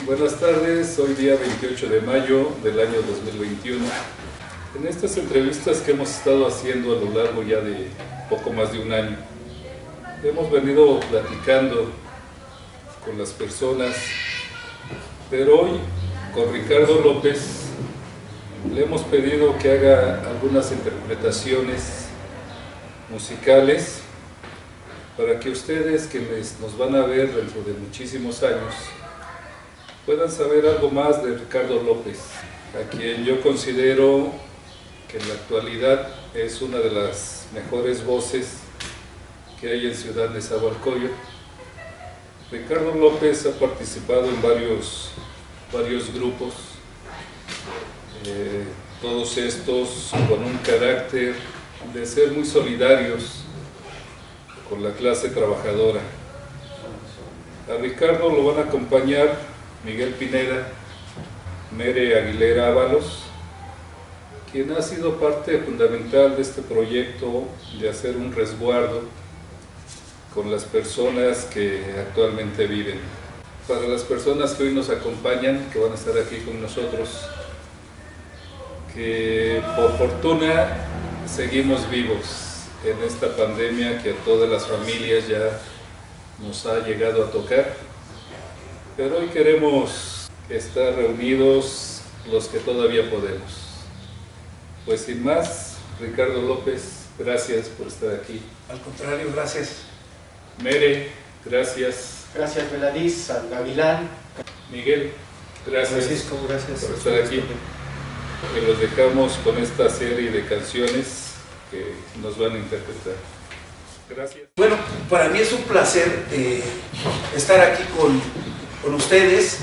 Buenas tardes, hoy día 28 de mayo del año 2021. En estas entrevistas que hemos estado haciendo a lo largo ya de poco más de un año, hemos venido platicando con las personas, pero hoy con Ricardo López le hemos pedido que haga algunas interpretaciones musicales para que ustedes, quienes nos van a ver dentro de muchísimos años, puedan saber algo más de Ricardo López, a quien yo considero que en la actualidad es una de las mejores voces que hay en Ciudad Nezahualcóyotl. Ricardo López ha participado en varios grupos, todos estos con un carácter de ser muy solidarios con la clase trabajadora. A Ricardo lo van a acompañar Miguel Pineda, Mere Aguilera Ábalos, quien ha sido parte fundamental de este proyecto de hacer un resguardo con las personas que actualmente viven. Para las personas que hoy nos acompañan, que van a estar aquí con nosotros, que por fortuna seguimos vivos en esta pandemia que a todas las familias ya nos ha llegado a tocar. Pero hoy queremos estar reunidos los que todavía podemos. Pues sin más, Ricardo López, gracias por estar aquí. Al contrario, gracias. Mere, gracias. Gracias, Meladiz, San Gavilán. Miguel, gracias, Francisco, gracias por estar aquí. Y los dejamos con esta serie de canciones que nos van a interpretar. Gracias. Bueno, para mí es un placer estar aquí con ustedes.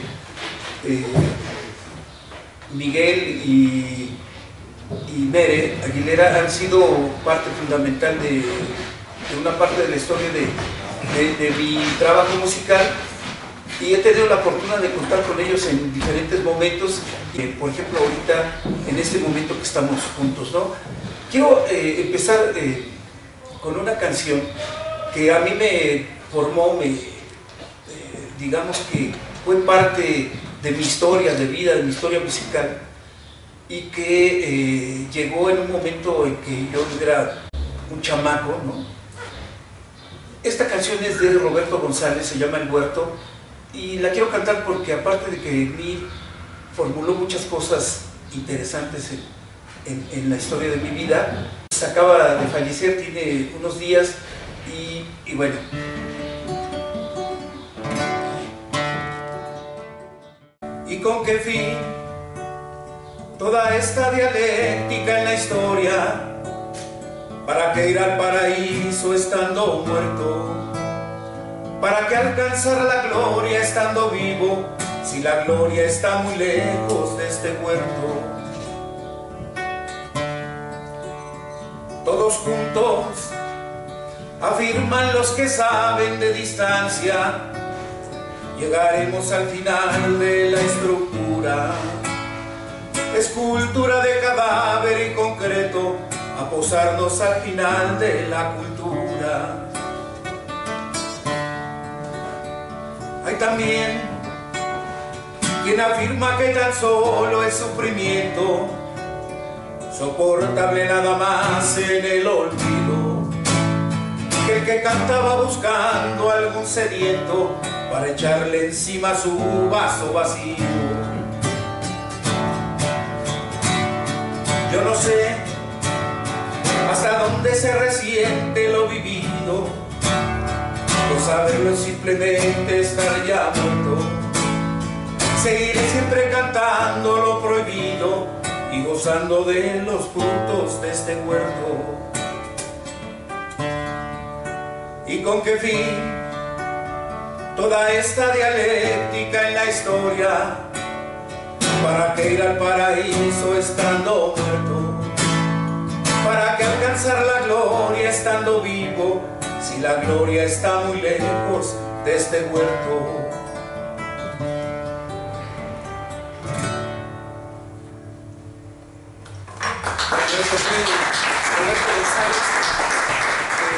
Miguel y Mere Aguilera han sido parte fundamental de una parte de la historia de mi trabajo musical, y he tenido la fortuna de contar con ellos en diferentes momentos, por ejemplo ahorita en este momento que estamos juntos, ¿no? Quiero empezar con una canción que a mí me formó, digamos que fue parte de mi historia de vida, de mi historia musical, y que llegó en un momento en que yo era un chamaco, ¿no? Esta canción es de Roberto González, se llama El Huerto, y la quiero cantar porque aparte de que en mí formuló muchas cosas interesantes en la historia de mi vida, se acaba de fallecer, tiene unos días, y bueno. ¿Y con qué fin toda esta dialéctica en la historia? ¿Para qué ir al paraíso estando muerto? ¿Para qué alcanzar la gloria estando vivo, si la gloria está muy lejos de este huerto? Todos juntos afirman los que saben de distancia, llegaremos al final de la estructura, escultura de cadáver y concreto, a posarnos al final de la cultura. Hay también quien afirma que tan solo es sufrimiento, soportable nada más en el olvido, que el que cantaba buscando algún sediento para echarle encima su vaso vacío. Yo no sé hasta dónde se resiente lo vivido, por saberlo es simplemente estar ya muerto. Seguiré siempre cantando lo prohibido y gozando de los frutos de este huerto. ¿Y con qué fin toda esta dialéctica en la historia? ¿Para qué ir al paraíso estando muerto? ¿Para qué alcanzar la gloria estando vivo, si la gloria está muy lejos de este huerto?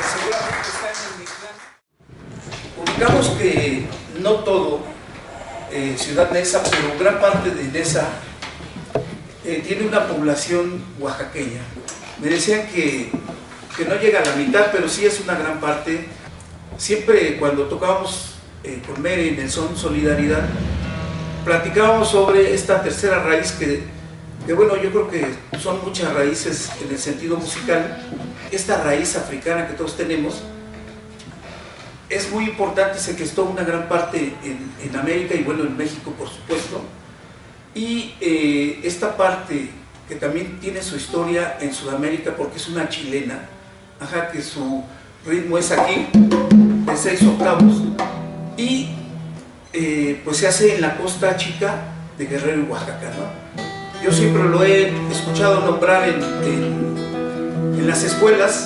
Seguramente está en el Mictlán. Digamos que no todo Ciudad Neza, pero gran parte de Neza tiene una población oaxaqueña. Me decían que no llega a la mitad, pero sí es una gran parte. Siempre cuando tocábamos con Mere en el Son Solidaridad, platicábamos sobre esta tercera raíz que bueno, yo creo que son muchas raíces en el sentido musical. Esta raíz africana que todos tenemos es muy importante, se gestó una gran parte en América y bueno, en México por supuesto. Y esta parte que también tiene su historia en Sudamérica porque es una chilena, ajá, que su ritmo es aquí, de 6 octavos, y pues se hace en la costa chica de Guerrero y Oaxaca, ¿no? Yo siempre lo he escuchado nombrar en las escuelas,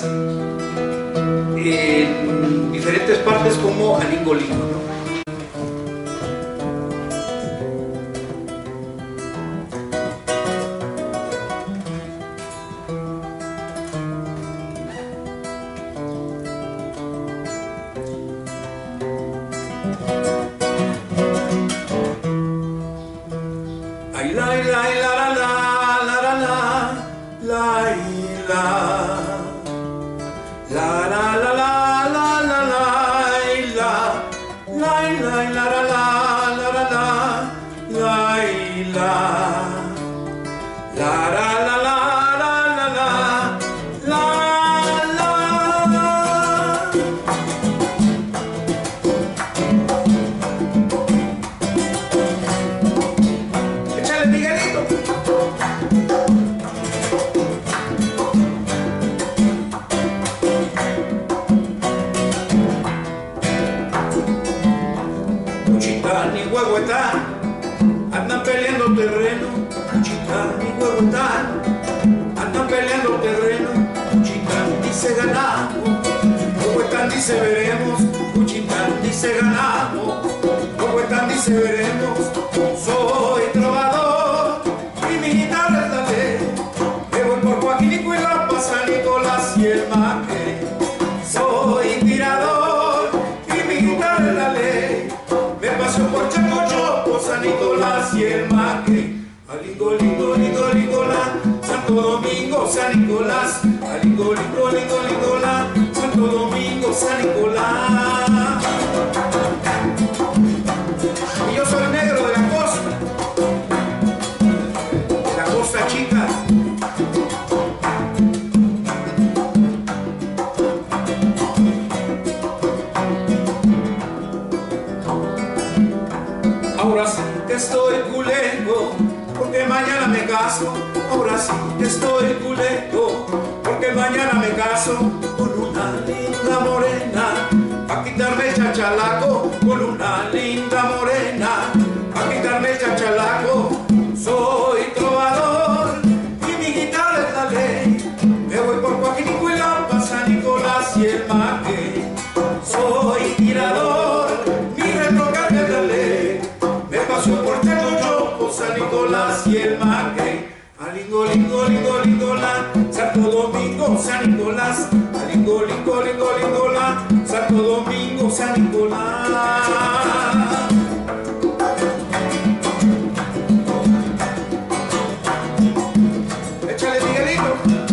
en diferentes partes como Alingolingo, ¿no? Ay, la, la, la, la, la, la, la, la, la, la, la, la, la, la, la, la, la, la, andan peleando terreno, Cuchitán y Huehuetán, andan peleando terreno, Cuchitán dice ganamos, Huehuetán dice veremos, Cuchitán dice ganamos, Huehuetán dice veremos, soy trovador y mi guitarra es la ley, me voy por Joaquínico y la Pasa Nicolás y el Maque, soy tirador y mi guitarra es la ley, me paso por Chacocho, San Nicolás y el Maque, Alingo, lingo, lingo, lingola, Santo Domingo, San Nicolás, Alingo, lingo, lingo, lingola, Santo Domingo, San Nicolás. Y yo soy negro de la costa chica. Ahora sí que estoy culeco, porque mañana me caso. Ahora sí que estoy culeco, porque mañana me caso con una linda morena, a quitarme el chachalaco, con una linda morena, a quitarme el chachalaco. Soy trovador y mi guitarra es la ley, me voy por Joaquínico y la Pasa Nicolás y el Maque. Soy tirador, mi retrocarga es la ley, me paso por Chacocho, San Nicolás y el Maque. Alingo, lingo, lingo, lingola, Santo Domingo, San Nicolás. Alingo, lingo, lingo, lingola, Santo Domingo, San Nicolás. Échale, Miguelito.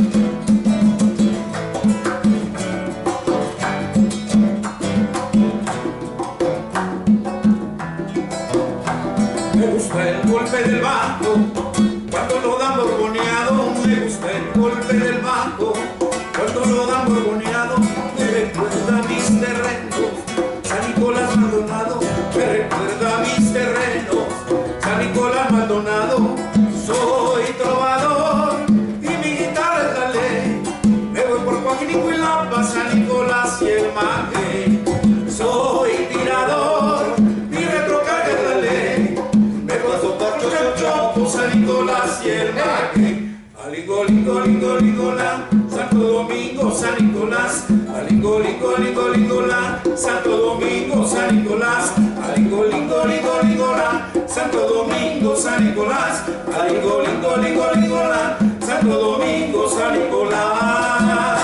Me gusta el golpe del bajo, cuando lo dan borboneado, me gusta el golpe del bajo, cuando lo dan borboneado, me recuerda a mis terrenos, San Nicolás Maldonado, me recuerda a mis terrenos, San Nicolás Maldonado. Soy trovador y mi guitarra es la ley, me voy por Joaquínico y la Pasa Nicolás y el Maque. Soy tirador, mi retrocarga es la ley, me paso por Chacocho, San Nicolás y el Maque. Alingo, lingo, lingo, lingola, Santo Domingo, San Nicolás. Alingo, lingo, lingo, lingola, Santo Domingo, San Nicolás. Alingo, lingo, lingo, lingola, Santo Domingo, San Nicolás. Alingo, lingo, lingo, lingola, Santo Domingo, San Nicolás.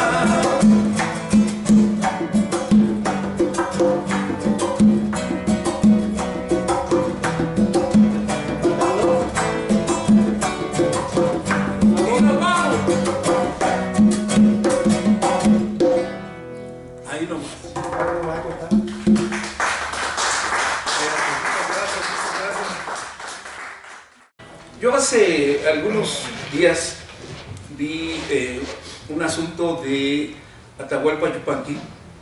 Yo hace algunos días vi un asunto de Atahualpa Yupanqui,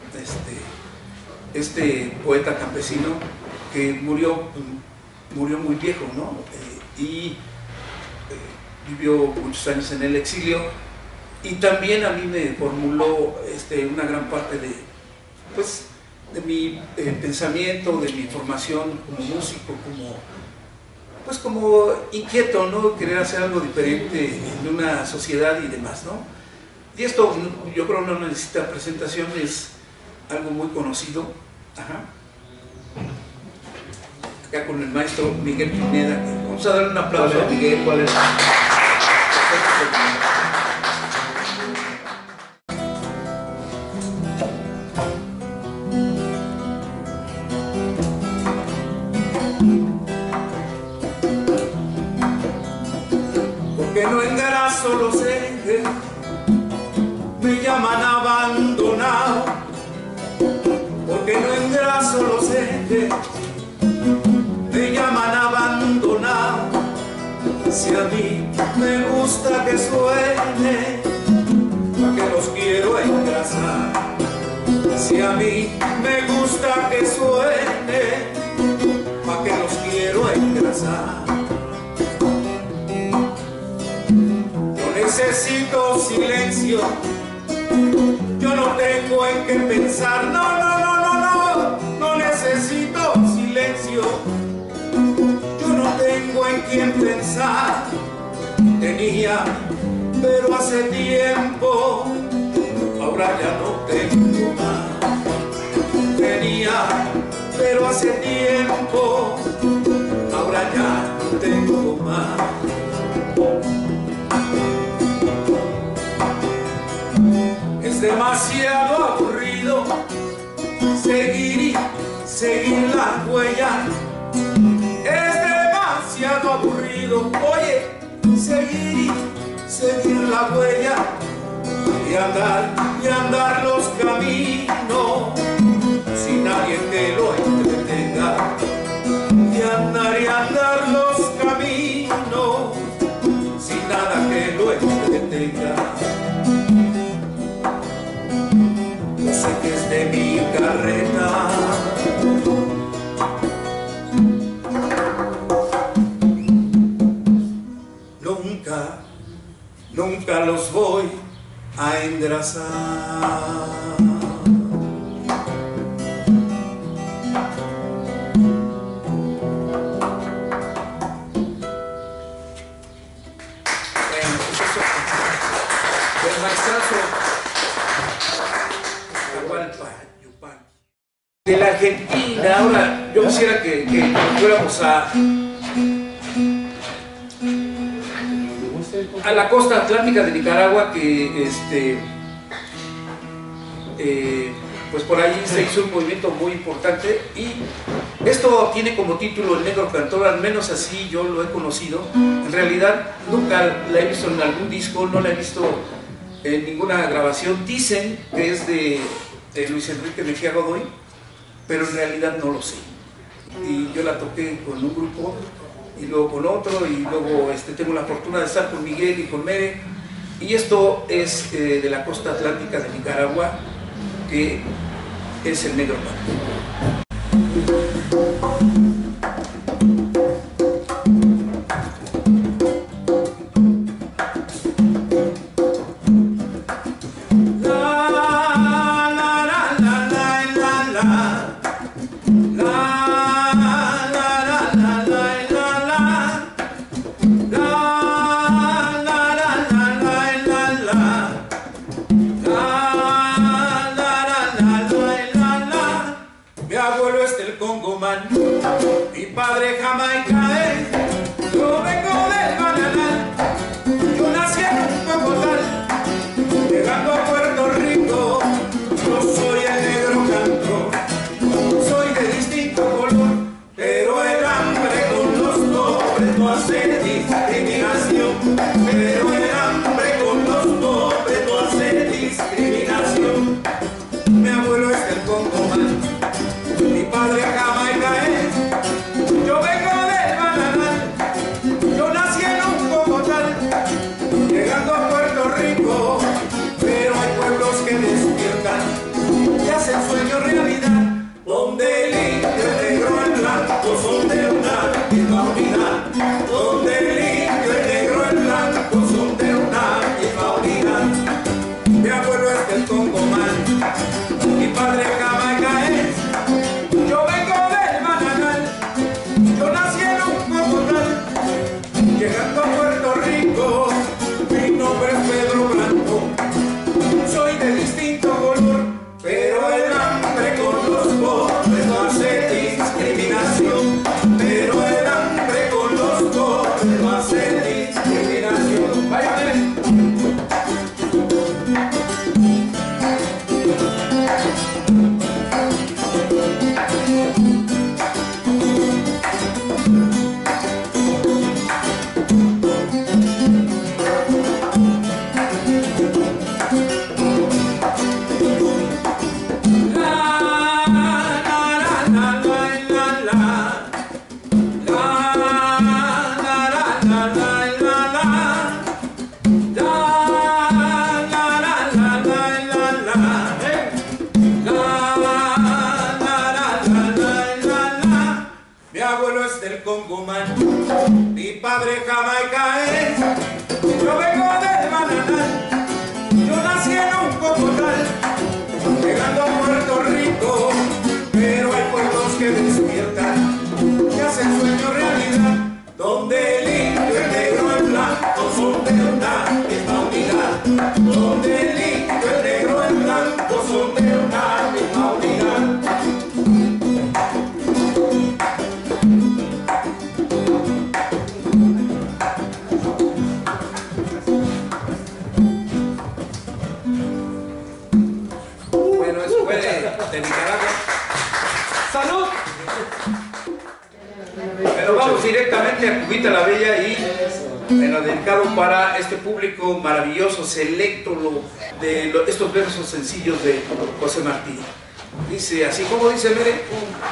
este poeta campesino que murió muy viejo, ¿no? Y vivió muchos años en el exilio, y también a mí me formuló una gran parte de mi pensamiento, de mi formación como músico, como inquieto, ¿no? Querer hacer algo diferente en una sociedad y demás, ¿no? Y esto yo creo no necesita presentación, es algo muy conocido. Ajá. Acá con el maestro Miguel Pineda. Vamos a darle un aplauso a Miguel. ¿Cuál es? Porque no engraso los ejes, me llaman abandonado. Porque no engraso los ejes, me llaman abandonado. Si a mí me gusta que suene, ¿pa' qué los quiero engrasar? Si a mí me gusta que suene, ¿pa' qué los quiero engrasar? Yo necesito silencio, yo no tengo en qué pensar, no necesito silencio, yo no tengo en quién pensar. Tenía, pero hace tiempo, ahora ya no tengo más. Tenía, pero hace tiempo, ahora ya no tengo más. Es demasiado aburrido seguir la huella. Es demasiado aburrido, oye, seguir la huella y andar los caminos sin nadie que lo entretenga. Y andar los caminos sin nada que lo entretenga. Yo sé que es de mi carreta, nunca los voy a engrasar. El maestrazo Atahualpa Yupanqui. De la Argentina, ahora yo quisiera que fuéramos a la costa atlántica de Nicaragua, que pues por ahí se hizo un movimiento muy importante, y esto tiene como título El Negro Cantor, al menos así yo lo he conocido. En realidad nunca la he visto en algún disco, no la he visto en ninguna grabación. Dicen que es de Luis Enrique Mejía Godoy, pero en realidad no lo sé. Y yo la toqué con un grupo y luego con otro, y luego tengo la fortuna de estar con Miguel y con Mere, y esto es de la costa atlántica de Nicaragua, que es el Negro Cantor. Mi padre Jamaica es, yo vengo del Bananal, yo nací en un Bogotá, llegando a Puerto Rico, yo soy el Negro Cantor, soy de distinto color, pero el hambre con los pobres no hace discriminación, pero el hambre con los pobres no hace discriminación. Mi abuelo es del Congomán, mi padre Jamaica es, yo vengo del Bananal, yo nací en Jamaica es, yo vengo del Bananal, yo nací en un Cocotal, llegando a Puerto Rico, pero hay pueblos que despiertan, que hacen sueño realidad, donde el indio, el negro, el blanco son de una misma unidad, donde el indio, el negro, el blanco son de una misma unidad. Bueno, eso fue de Nicaragua. ¡Salud! Pero vamos directamente a Cubita la Bella y en lo dedicado para este público maravilloso, selecto de estos versos sencillos de José Martí. Dice así, como dice, mire.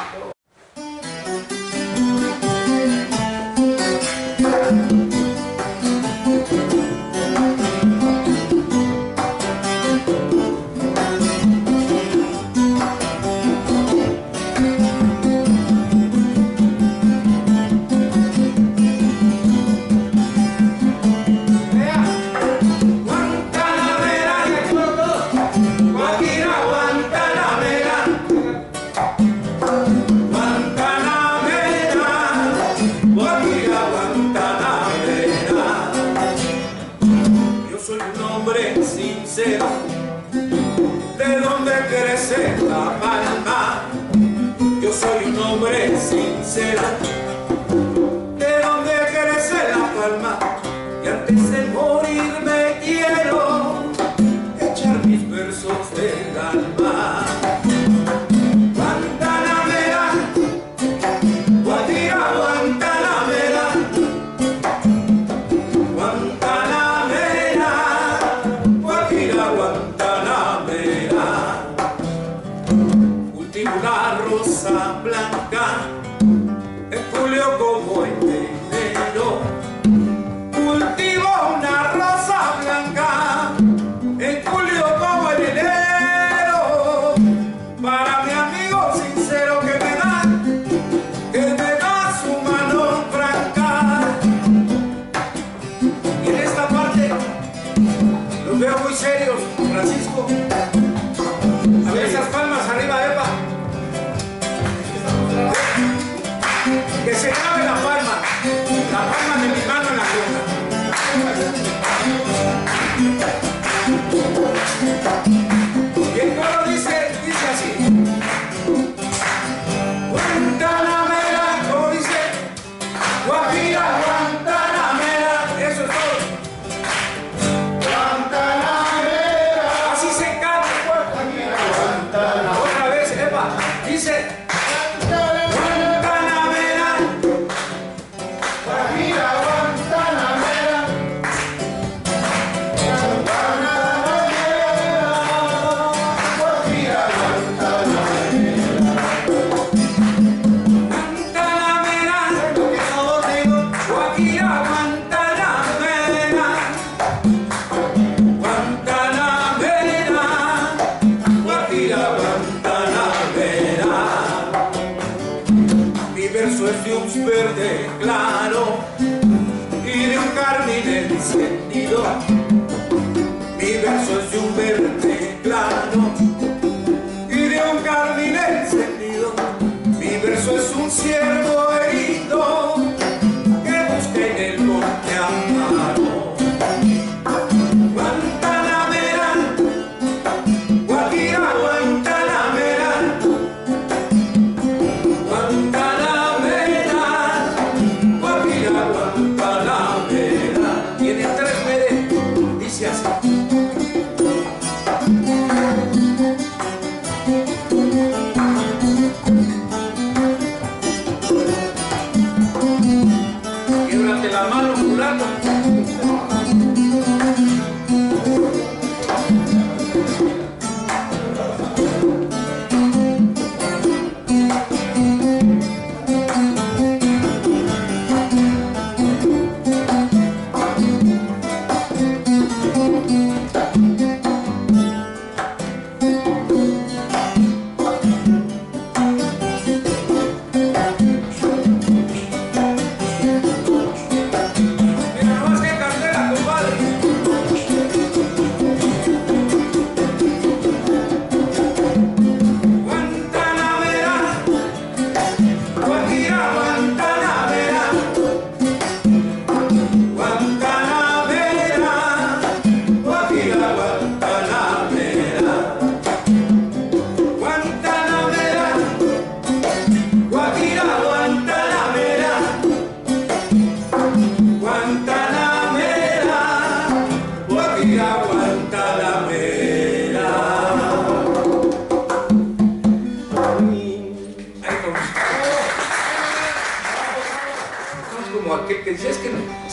De donde crece la palma, yo soy un hombre sincero, de donde crece la palma, y antes de morir me quiero echar mis versos del alma. Guantanamera, Guajira, Guantanamera, Guantanamera, Guajira, Guantanamera. Cultivo una rosa blanca en julio como en enero. Cultivo una rosa blanca en julio como en enero. Para mi amigo sincero que me da su mano franca. Y en esta parte los veo muy serios, Francisco. A ver esas palmas arriba, Epa. Que se grabe la palma de mi mano en la cola. Y el coro dice así. Guantanamera, como dice, Guajira, Guantanamera, eso es todo. Guantanamera. Así se canta, Guantanamera. Otra vez, Epa, dice. Un verde claro y de un carmín encendido. Mi verso es de un verde claro y de un carmín encendido. Mi verso es un ciervo herido que busca en el monte amparo. Guantanamera, Guajira, Guantanamera, tiene tres meses, dice así. Québrate la mano, mulato.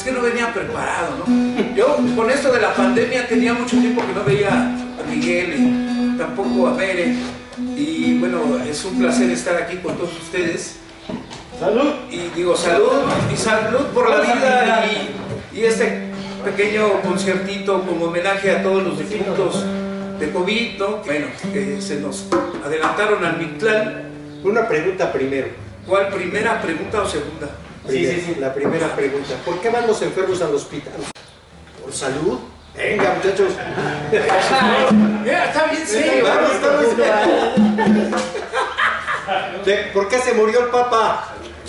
que no venía preparado, ¿no? Yo con esto de la pandemia tenía mucho tiempo que no veía a Miguel y tampoco a Mere. Y bueno, es un placer estar aquí con todos ustedes. ¡Salud! Y digo salud y salud por la vida y este pequeño conciertito como homenaje a todos los difuntos de COVID, ¿no? Bueno, que se nos adelantaron al Mictlán. Una pregunta primero. ¿Cuál? ¿Primera pregunta o segunda? Sí. La primera pregunta. ¿Por qué van los enfermos al hospital? ¿Por salud? Venga, muchachos. Mira, está bien serio. ¿Por qué se murió el Papa?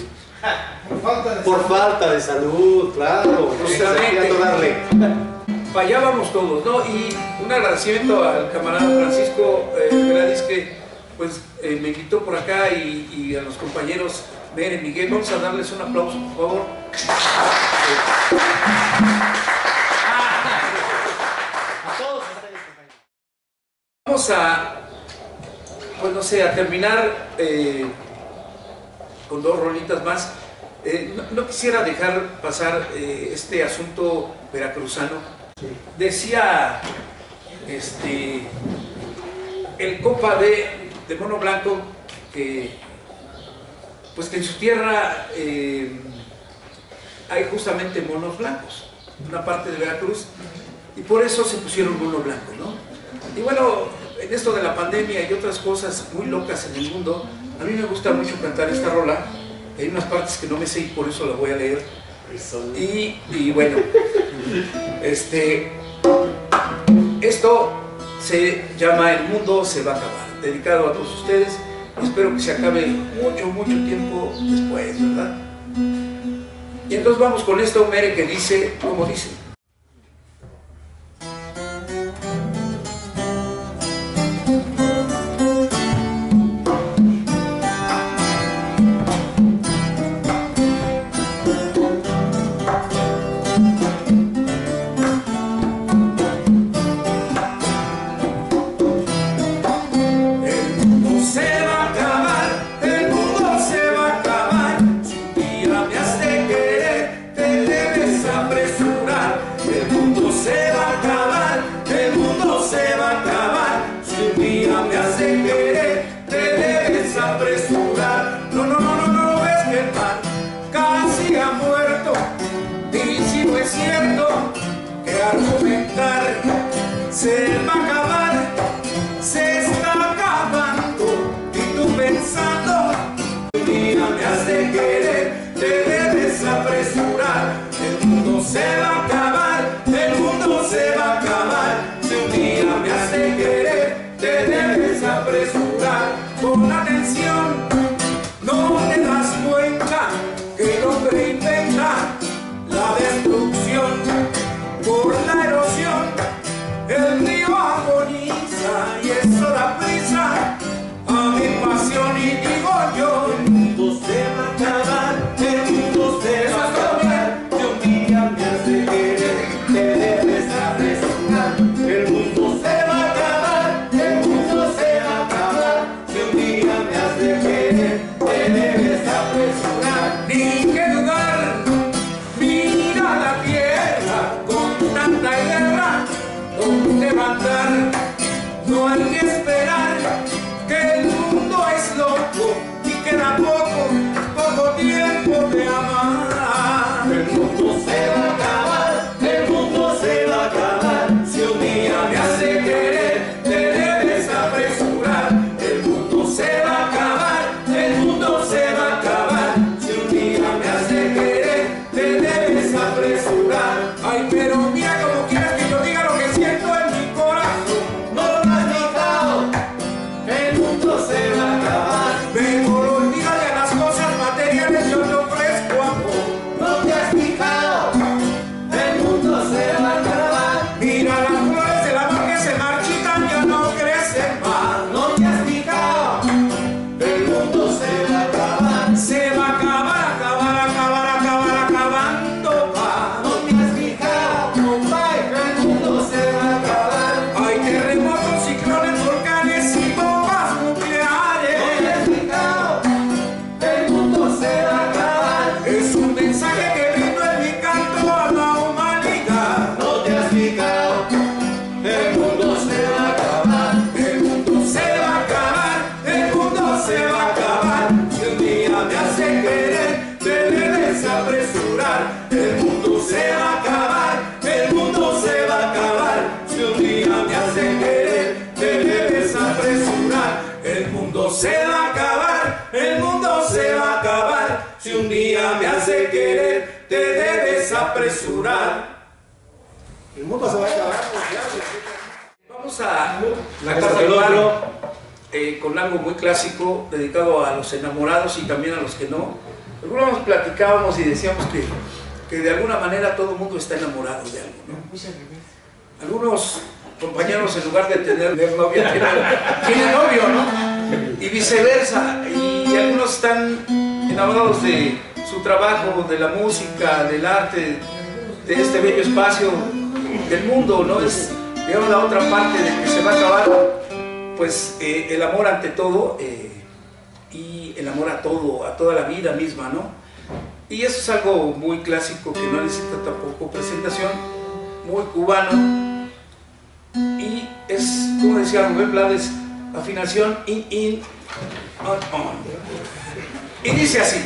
Por falta de salud, claro. Darle. Para allá vamos todos, ¿no? Y un agradecimiento al camarada Francisco Veladís que pues me invitó por acá y a los compañeros Mere, Miguel. Vamos a darles un aplauso, por favor. Vamos a, pues no sé, a terminar con dos rolitas más. No quisiera dejar pasar este asunto veracruzano. Decía el compa de Mono Blanco que pues que en su tierra hay justamente monos blancos, una parte de Veracruz, y por eso se pusieron mono blanco, ¿no? Y bueno, en esto de la pandemia y otras cosas muy locas en el mundo, a mí me gusta mucho cantar esta rola. Hay unas partes que no me sé y por eso la voy a leer. Y bueno, esto se llama El mundo se va a acabar, dedicado a todos ustedes. Espero que se acabe mucho, mucho tiempo después, ¿verdad? Y entonces vamos con esto, Mere, que dice, como dice. Se va a acabar, se está acabando, y tú pensando, un día me has de querer, te debes apresurar, el mundo se va a acabar, el mundo se va a acabar, si un día me has de querer, te debes apresurar, pon atención, no te das cuenta que el hombre inventa la destrucción por la erosión. El río agoniza y eso da prisa a mi pasión y digo yo, el mundo se va a acabar, el mundo se va a acabar, si un día me has de querer, te debes apresurar, el mundo se va a acabar, el mundo se va a acabar, si un día me has de querer, te debes apresurar, ni que dudar, mira la tierra con tanta guerra. ¿Dónde va a andar? No hay que esperar, que el mundo es loco y queda poco tiempo de amar. El mundo se va a acabar, el mundo se va a acabar, si un día me hace querer, te debes apresurar. El mundo se va a acabar, el mundo se va a acabar, si un día me hace querer, te debes apresurar. Ay, pero mira como quieres que yo diga lo que siento en mi corazón. No lo has notado. asegurar. El mundo se va a acabar, pues ya. Vamos a la casa del otro, con algo muy clásico dedicado a los enamorados y también a los que no. Algunos platicábamos y decíamos que de alguna manera todo el mundo está enamorado de algo, ¿no? Algunos compañeros, en lugar de tener novia, tienen novio, ¿no? Y viceversa. Y algunos están enamorados de su trabajo, de la música, del arte, de este bello espacio del mundo, ¿no? Es, digamos, la otra parte de que se va a acabar, pues el amor ante todo, y el amor a todo, a toda la vida misma, ¿no? Y eso es algo muy clásico que no necesita tampoco presentación, muy cubano, y es, como decía Rubén Blades, afinación in, on. Y dice así.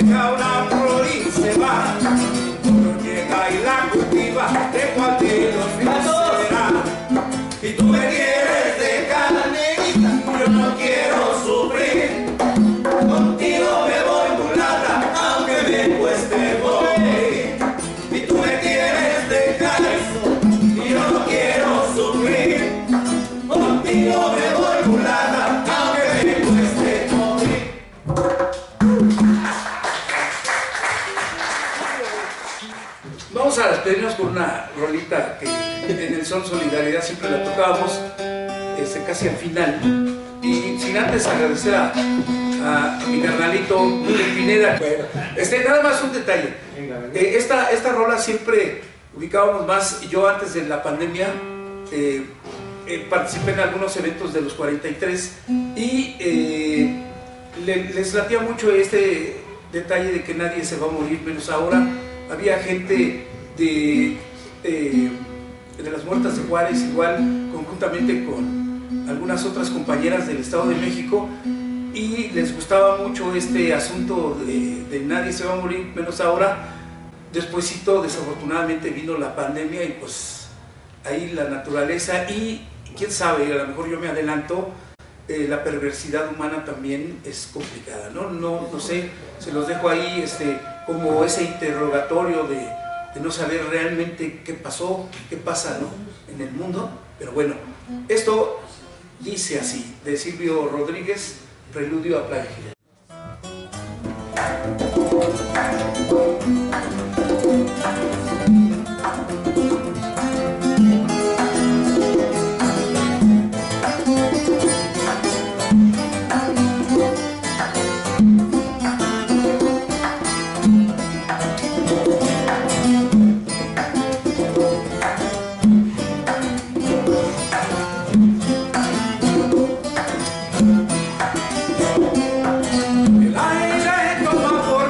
deja una flor y se va, no llega y la cultiva, de cual de los fines será. Y tú me quieres dejar, negrita, yo no quiero sufrir. Contigo me voy mulata, aunque me cueste morir. Y tú me quieres dejar, y yo no quiero sufrir. Contigo me voy mulata, aunque me cueste morir. Vamos a despedirnos con una rolita que en el Son Solidaridad siempre la tocábamos, casi al final. Y sin antes agradecer a mi carnalito Miguel Pineda. Nada más un detalle. Esta rola siempre ubicábamos más. Yo antes de la pandemia participé en algunos eventos de los 43 y les latía mucho este detalle de que nadie se va a morir menos ahora. Había gente de las Muertas de Juárez, igual conjuntamente con algunas otras compañeras del Estado de México, y les gustaba mucho este asunto de nadie se va a morir menos ahora. Despuésito, desafortunadamente, vino la pandemia y pues ahí la naturaleza y quién sabe, a lo mejor yo me adelanto, la perversidad humana también es complicada, no sé, se los dejo ahí como ese interrogatorio de no saber realmente qué pasó, qué pasa, ¿no?, en el mundo. Pero bueno, esto dice así, de Silvio Rodríguez, Preludio a Playa Girón. El aire toma por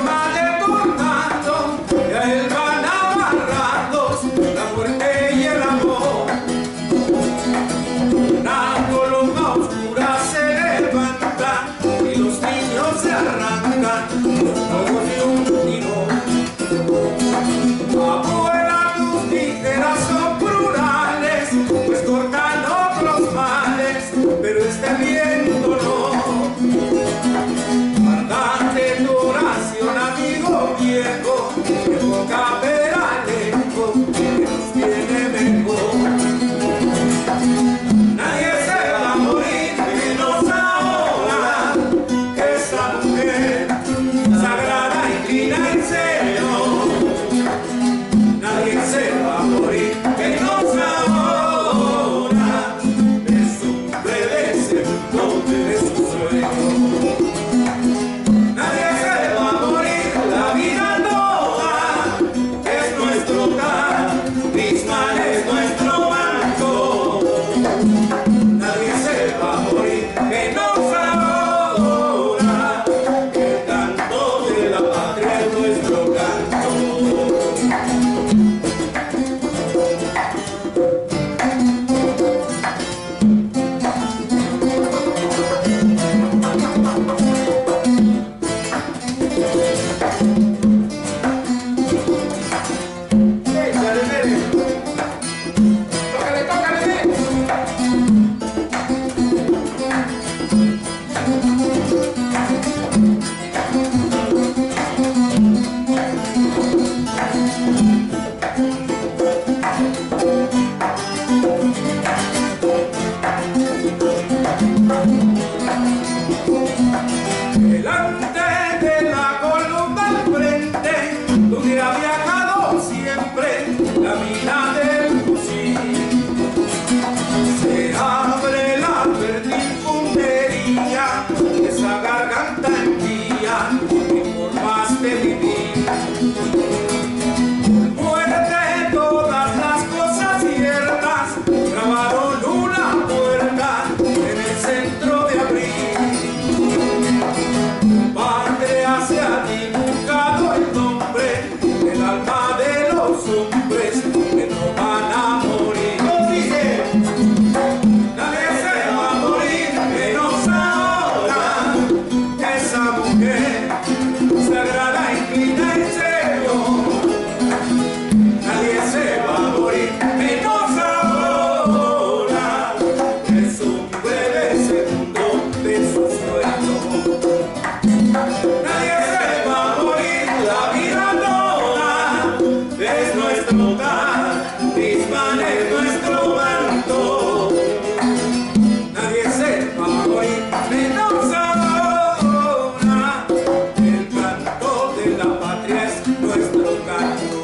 nuestro talismán es nuestro manto. Nadie se va hoy menos ahora. El canto de la patria es nuestro canto.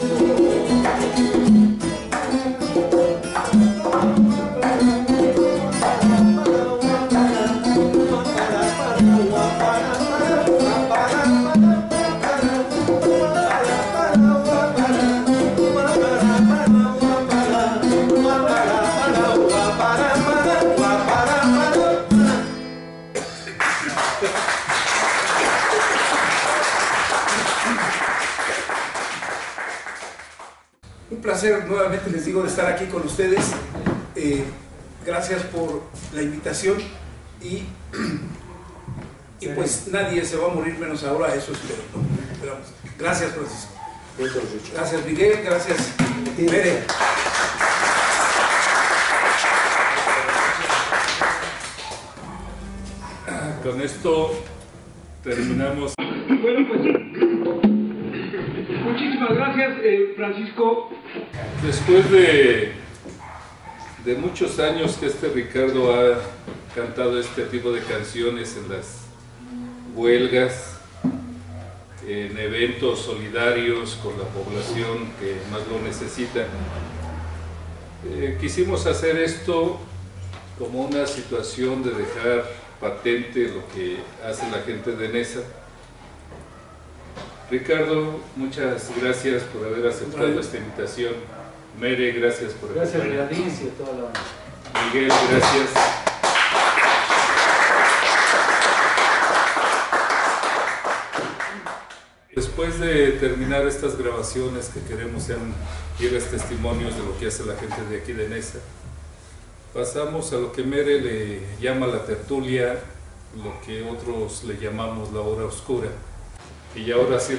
Un placer, nuevamente les digo, de estar aquí con ustedes. Gracias por la invitación y pues nadie se va a morir menos ahora, eso espero, ¿no? Esperamos. Gracias, Francisco. Gracias, Miguel. Gracias, Mere. Con esto terminamos. Bueno, pues muchísimas gracias, Francisco. Después de muchos años que Ricardo ha cantado este tipo de canciones en las huelgas, en eventos solidarios con la población que más lo necesita, quisimos hacer esto como una situación de dejar patente lo que hace la gente de Nesa. Ricardo, muchas gracias por haber aceptado esta invitación. Mere, gracias por Gracias, acompañarnos. Beatriz y a toda la banda. Miguel, gracias. Después de terminar estas grabaciones que queremos sean fieles testimonios de lo que hace la gente de aquí de Nesa, pasamos a lo que Mere le llama la tertulia, lo que otros le llamamos la hora oscura. Y ahora sí,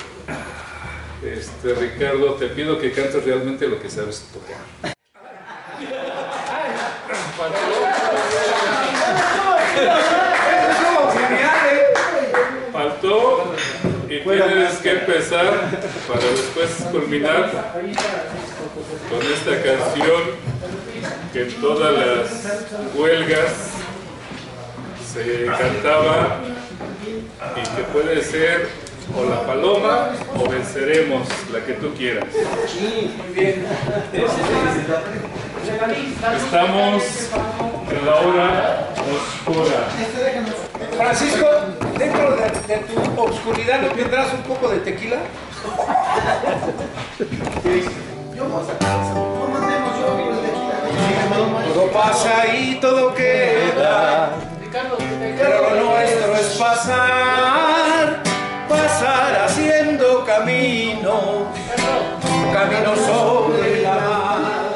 Ricardo, te pido que cantes realmente lo que sabes tocar. Faltó y tienes que empezar para después culminar con esta canción que en todas las huelgas se cantaba y que puede ser o La Paloma o Venceremos, la que tú quieras. Muy bien. Estamos en la hora oscura. Francisco, dentro de tu obscuridad, ¿no tendrás un poco de tequila? Todo pasa y todo queda, pero lo nuestro es pasar, pasar haciendo camino, camino sobre la mar.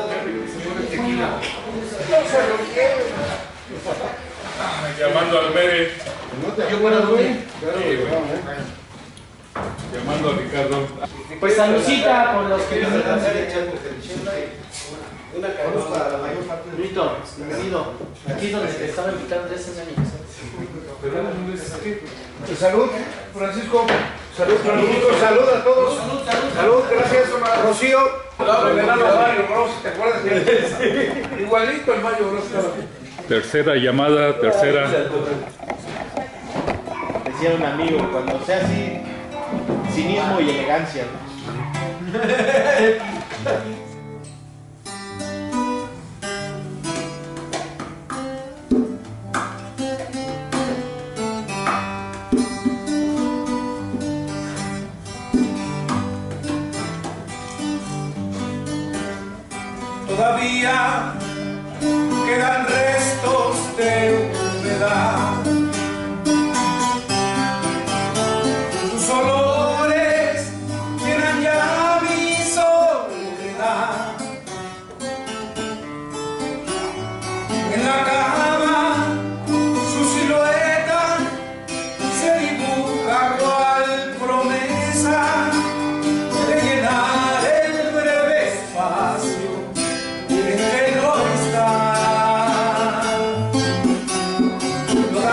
Llamando al Mere. Llamando a Ricardo. Pues saludcita por los que visitan. Rito, bienvenido. Aquí es donde te estaba invitando desde hace un año. Salud, Francisco. Salud, Francisco. Salud a todos. Salud, gracias, Rocío. El enano Mario Bros, ¿te acuerdas? Igualito el Mario Bros. Tercera llamada, tercera. Decía un amigo, cuando sea así, cinismo y elegancia, ¿no? Todavía quedan restos de humedad. Tus olores llenan ya mi soledad. En la cama su silueta se dibuja cual promesa de llenar el breve espacio en que no está.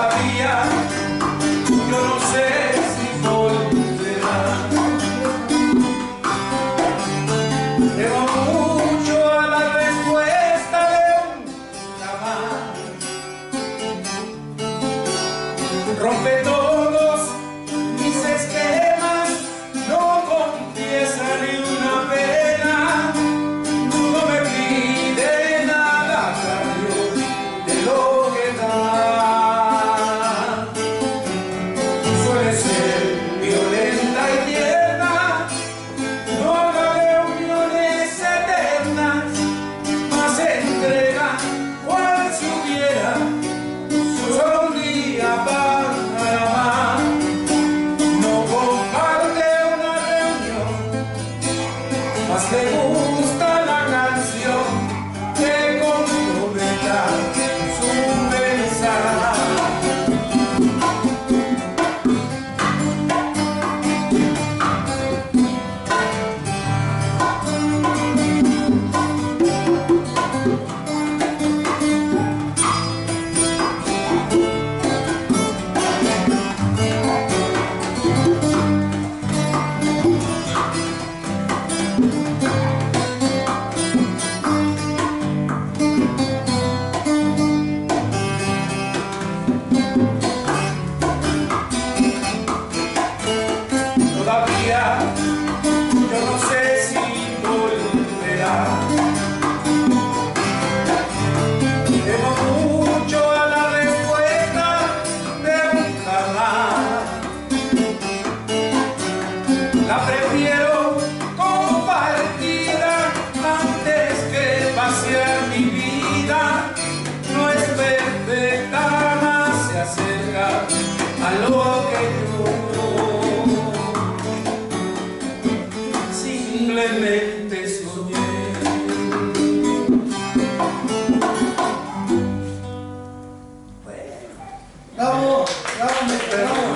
ella, yo no sé si volverá. Temo mucho a la respuesta de un jamás. La prefiero compartida antes que pasear mi vida. No es perfecta, más se acerca a lo que yo simplemente soñé. Bravo, bravo, bravo.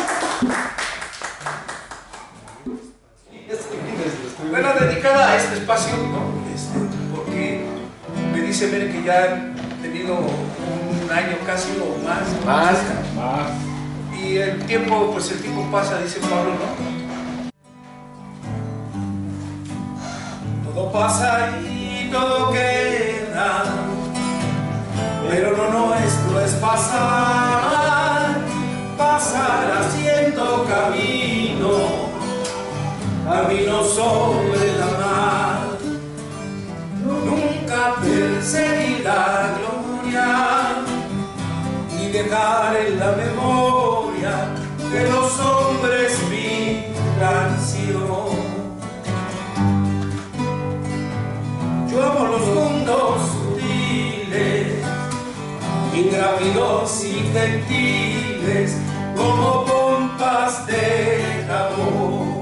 Bueno, dedicada a este espacio, ¿no? Porque me dice Mere que ya han tenido un año casi o más. Más. Y el tiempo, pues el tiempo pasa, dice Pablo, ¿no? Todo pasa y todo queda, pero lo nuestro es pasar, pasar haciendo camino sobre la mar. Nunca perseguir la gloria, ni dejar en la memoria de los hombres mi canción. Yo amo los mundos sutiles, ingrávidos y gentiles, como pompas de jabón.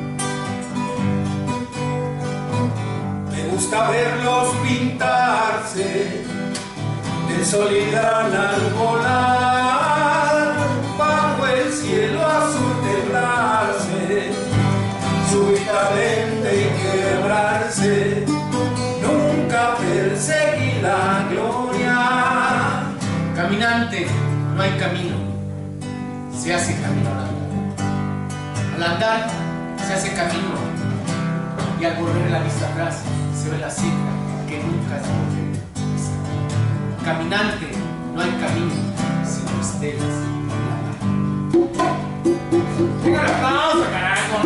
Me gusta verlos pintarse de sol y grana al volar, bajo el cielo azul temblarse, súbitamente y quebrarse. Nunca perseguí la gloria. Caminante, no hay camino, se hace camino al andar. Al andar se hace camino, y al volver la vista atrás se ve la cifra que nunca se vuelve. Caminante, no hay camino, sino estelas en la mar. ¡Venga el aplauso, carajo!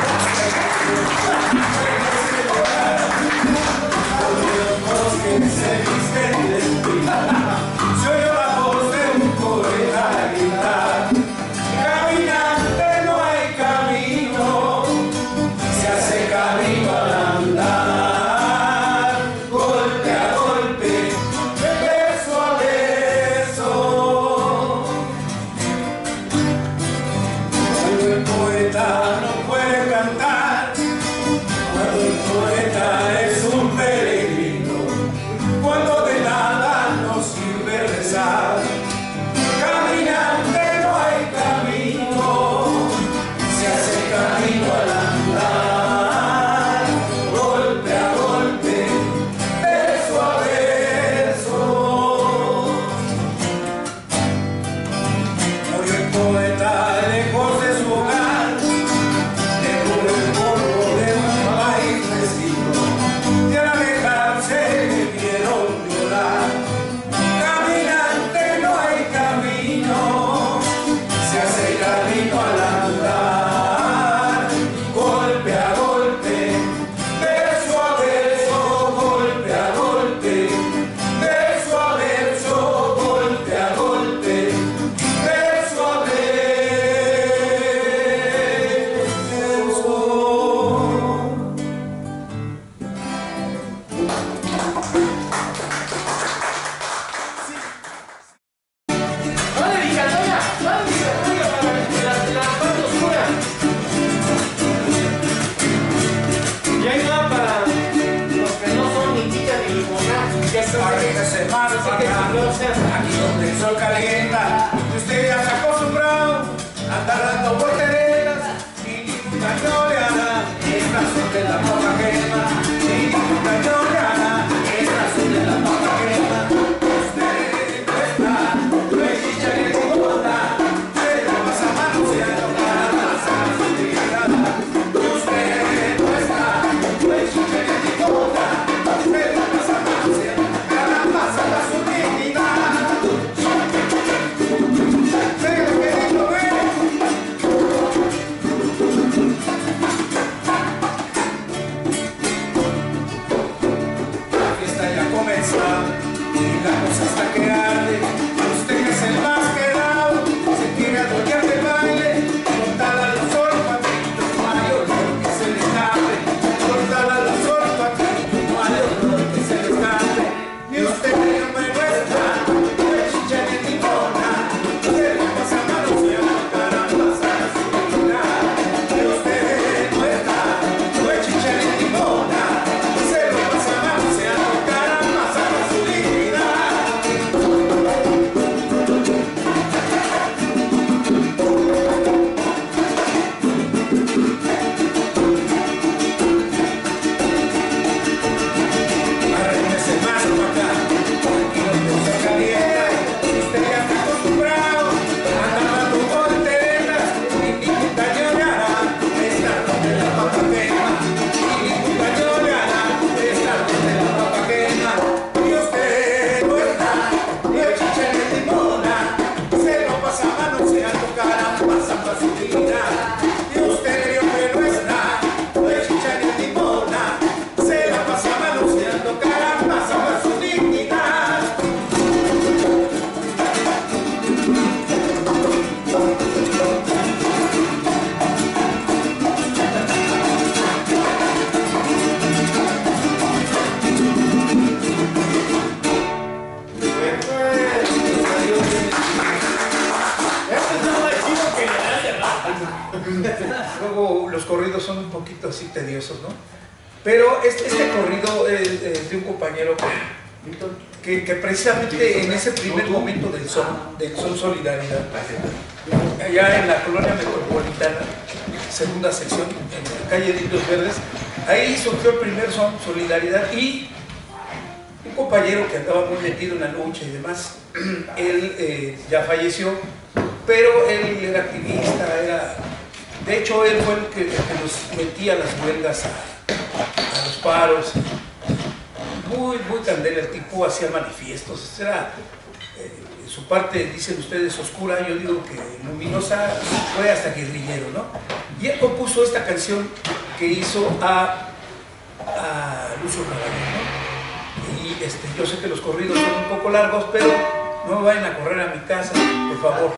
Que se visten de espina, se oye la voz de un poeta gritar. Caminante, no hay camino, se hace camino al andar, golpe a golpe, verso a verso. Cuando el poeta no puede cantar, cuando el poeta es un peregrino, cuando de nada nos sirve rezar. Caminante, no hay camino, se hace camino al andar, golpe a golpe, verso a verso. Murió el poeta lejos de su hogar, lejos del polvo de un país vecino, y al alejarse me vieron llorar. Caminante, no hay camino, se hace camino al andar, golpe a golpe, verso a verso, golpe a golpe, verso a verso, golpe a golpe, verso a verso. ¡No dedicatoria! ¡No dedicatoria para la parte oscura! Y ahí va para los que no son ni chicha ni limonada. Ya está. Para que se marcha aquí donde el sol calienta, y usted ya se ha acostumbrado a andar dando volteretas, y ningún daño le hará, es razón de la poca quema, y ningún daño le hará, es razón de la poca quema. Usted no está, no hay chicha ni limonada, pero vas a manosear para pasar su vida. Usted no está, no hay chicha ni limonada, pero vas a manosear para pasar su dignidad. Venga, que digo, ven. corridos son un poquito así tediosos, ¿no? Pero este corrido es de un compañero que precisamente en ese primer momento del Son Solidaridad, allá en la colonia metropolitana, segunda sección, en la calle de Indios Verdes, ahí surgió el primer Son Solidaridad y un compañero que andaba muy metido en la lucha y demás, él ya falleció, pero él era activista, de hecho él fue el que nos metía a las huelgas, a los paros, muy candela, el tipo hacía manifiestos, era su parte, dicen ustedes, oscura, yo digo que luminosa, fue hasta guerrillero, ¿no? Y él compuso esta canción que hizo a Lucio Caballero, ¿no? Y yo sé que los corridos son un poco largos, pero no me vayan a correr a mi casa, por favor.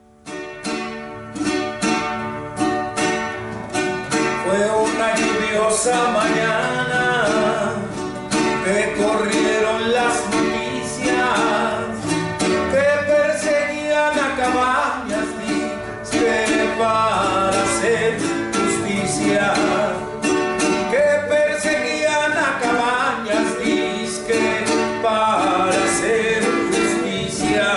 Fue una lluviosa mañana que corrieron las noticias que perseguían a Cabañas, que para hacer justicia, que perseguían a Cabañas, que para hacer justicia,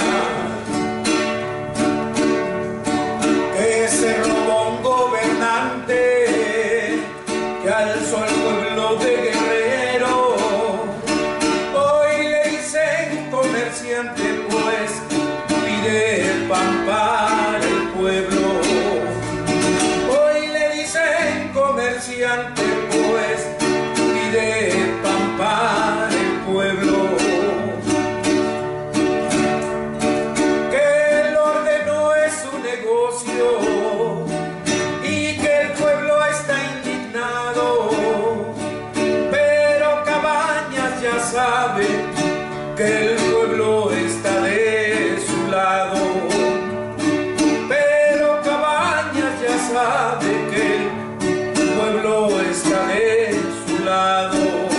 que se robó un gobernante que alzó al pueblo de Guerrero. Hoy le dicen comerciante, pues pide el pan para el pueblo. Hoy le dicen comerciante, pues pide el pan para el pueblo. Que el orden no es un negocio y que el pueblo está indignado, pero Cabañas ya sabe que el pueblo está de su lado, pero Cabañas ya sabe que el pueblo está de su lado.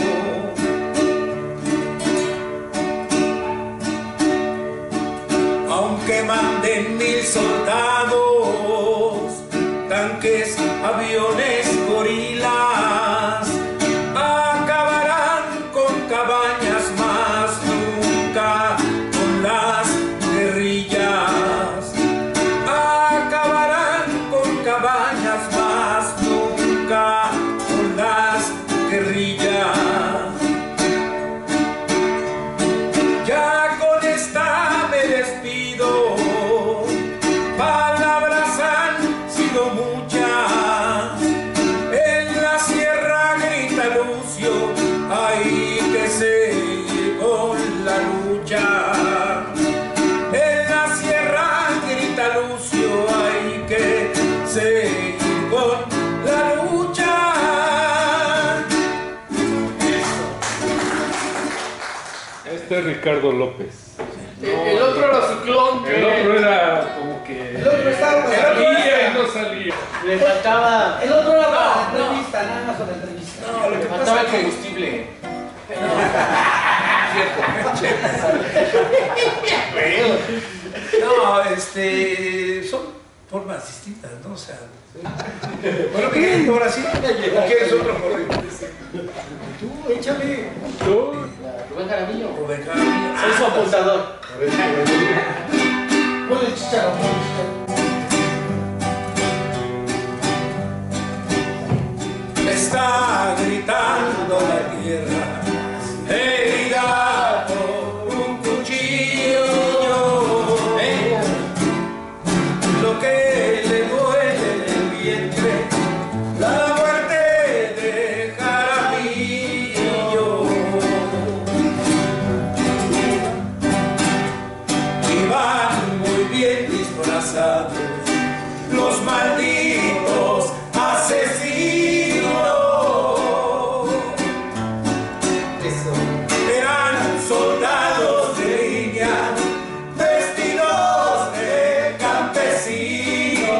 Aunque manden 1000 soldados, tanques, aviones, gorilas, acabarán con Cabañas, más nunca con las guerrillas. Acabarán con Cabañas, más nunca con las guerrillas. Ya con esta me despido, palabras han sido muchas. En la sierra grita Lucio, hay que seguir con la lucha. En la sierra grita Lucio, hay que seguir con la lucha. Este es Ricardo López. El otro era Ciclón. El otro era como que El otro estaba salía y no salía. Le faltaba. El otro era para la No, entrevista, nada más para la entrevista. No, lo Le que faltaba pasa el es que combustible. no, son formas distintas, ¿no? O sea, bueno, Miguel, ahora sí, ¿o quieres otro corrido? Tú, échale. Tú, Rubén Jaramillo. Rubén Jaramillo. Soy su apuntador. Ponle el chicharrón, ponle el chicharrón. Está gritando la tierra, herida por un cuchillo, lo que le duele en el vientre, la muerte de Jaramillo. Y van muy bien disfrazados los malditos asesinos. Eran soldados de línea, vestidos de campesinos.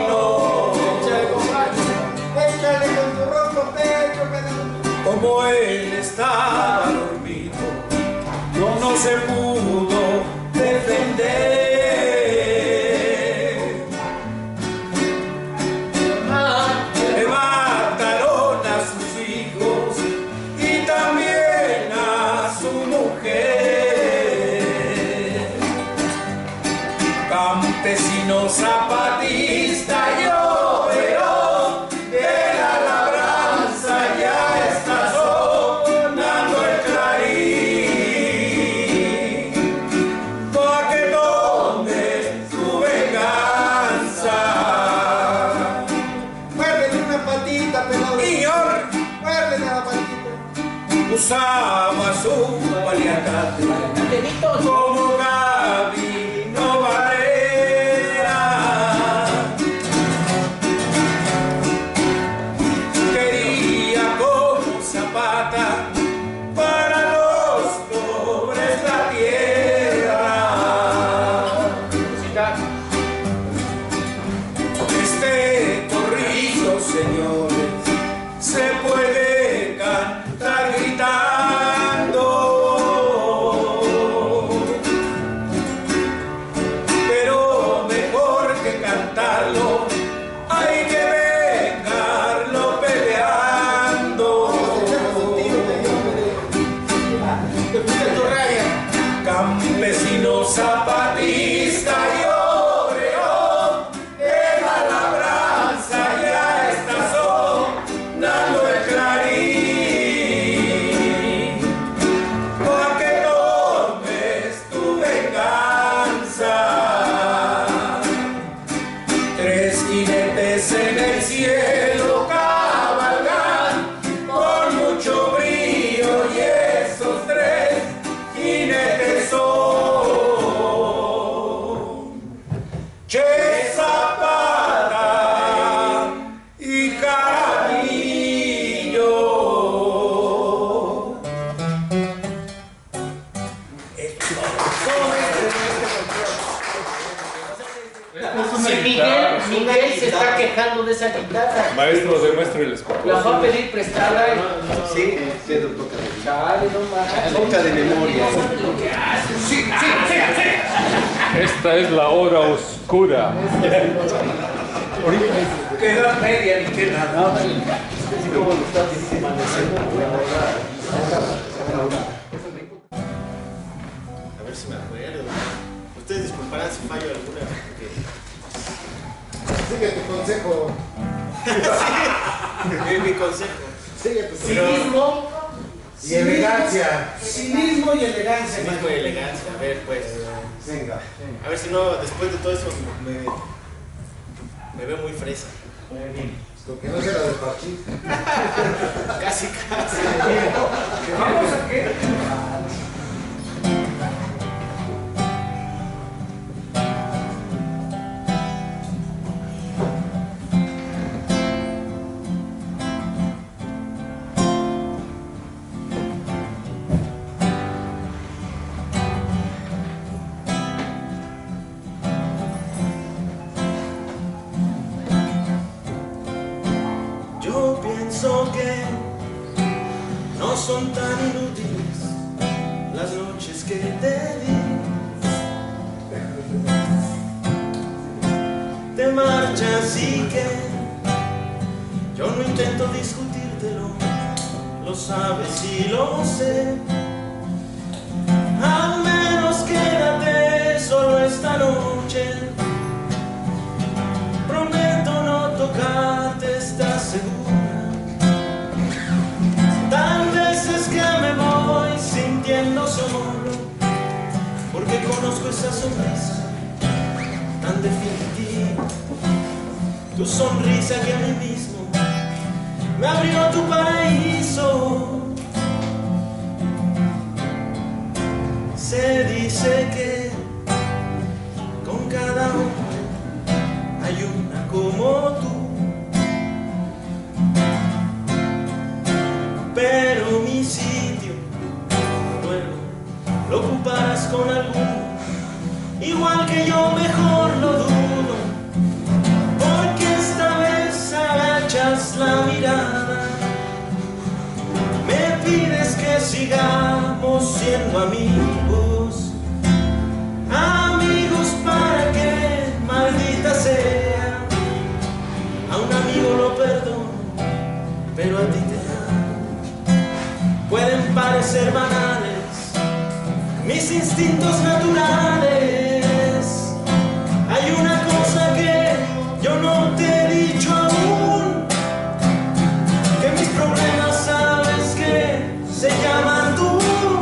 Échale con tu rojo pecho, pedazo. Como él estaba dormido, no se pudo defender. Levanta la pelota. Señor, Muérdele a la patita. usaba su paliacate como Gabino Barrera. Quería como Zapata para los pobres la tierra. Este corrido, señores, se puede cantar gritando, pero mejor que cantarlo hay que vengarlo peleando. Campesino zapatista y obrero de la labranza ya está sonando el clarín, pa' que tomes tu venganza. Tres jinetes en el cielo cabalgan con mucho brío y esos tres jinetes son Che Zapata y Jaramillo. Si Miguel se está quejando de esa guitarra, Maestro, demuéstreles, por la va a favor. pedir prestada. Sí, Pedro toca de Chale, no manches. Toca de memoria. No sabes lo que haces. Sí. Esta es la hora oscura. Queda media ni que nada. A ver si me acuerdo. Ustedes disculparán si fallo alguna. Sigue tu consejo. Es mi consejo. Sigue tu consejo. Cinismo. Y elegancia. Cinismo y elegancia. Cinismo y elegancia. A ver, pues. Venga. A ver si no, después de todo eso, me veo muy fresa. Con que no se la despachí. Casi, casi. ¿Vamos a qué? Yo pienso que no son tan inútiles las noches que te di. Te marchas y que yo no intento discutírtelo, lo sabes y lo sé. Al menos quédate solo esta noche. Prometo no tocarte, ¿estás segura? Tal vez es que me voy sintiendo solo, porque conozco esa sonrisa tan definitiva, tu sonrisa que a mí mismo me abrió tu paraíso. Se dice que con cada hombre hay una como tú, pero mi sitio luego lo ocuparás con alguno, igual que yo, mejor lo dudo, porque esta vez agachas la mirada, me pides que sigamos siendo amigos, amigos para que, maldita sea, a un amigo lo perdono, pero a ti te amo. Pueden parecer banales mis instintos naturales, hay una cosa que yo no te he dicho aún, que mis problemas sabes que se llaman tú.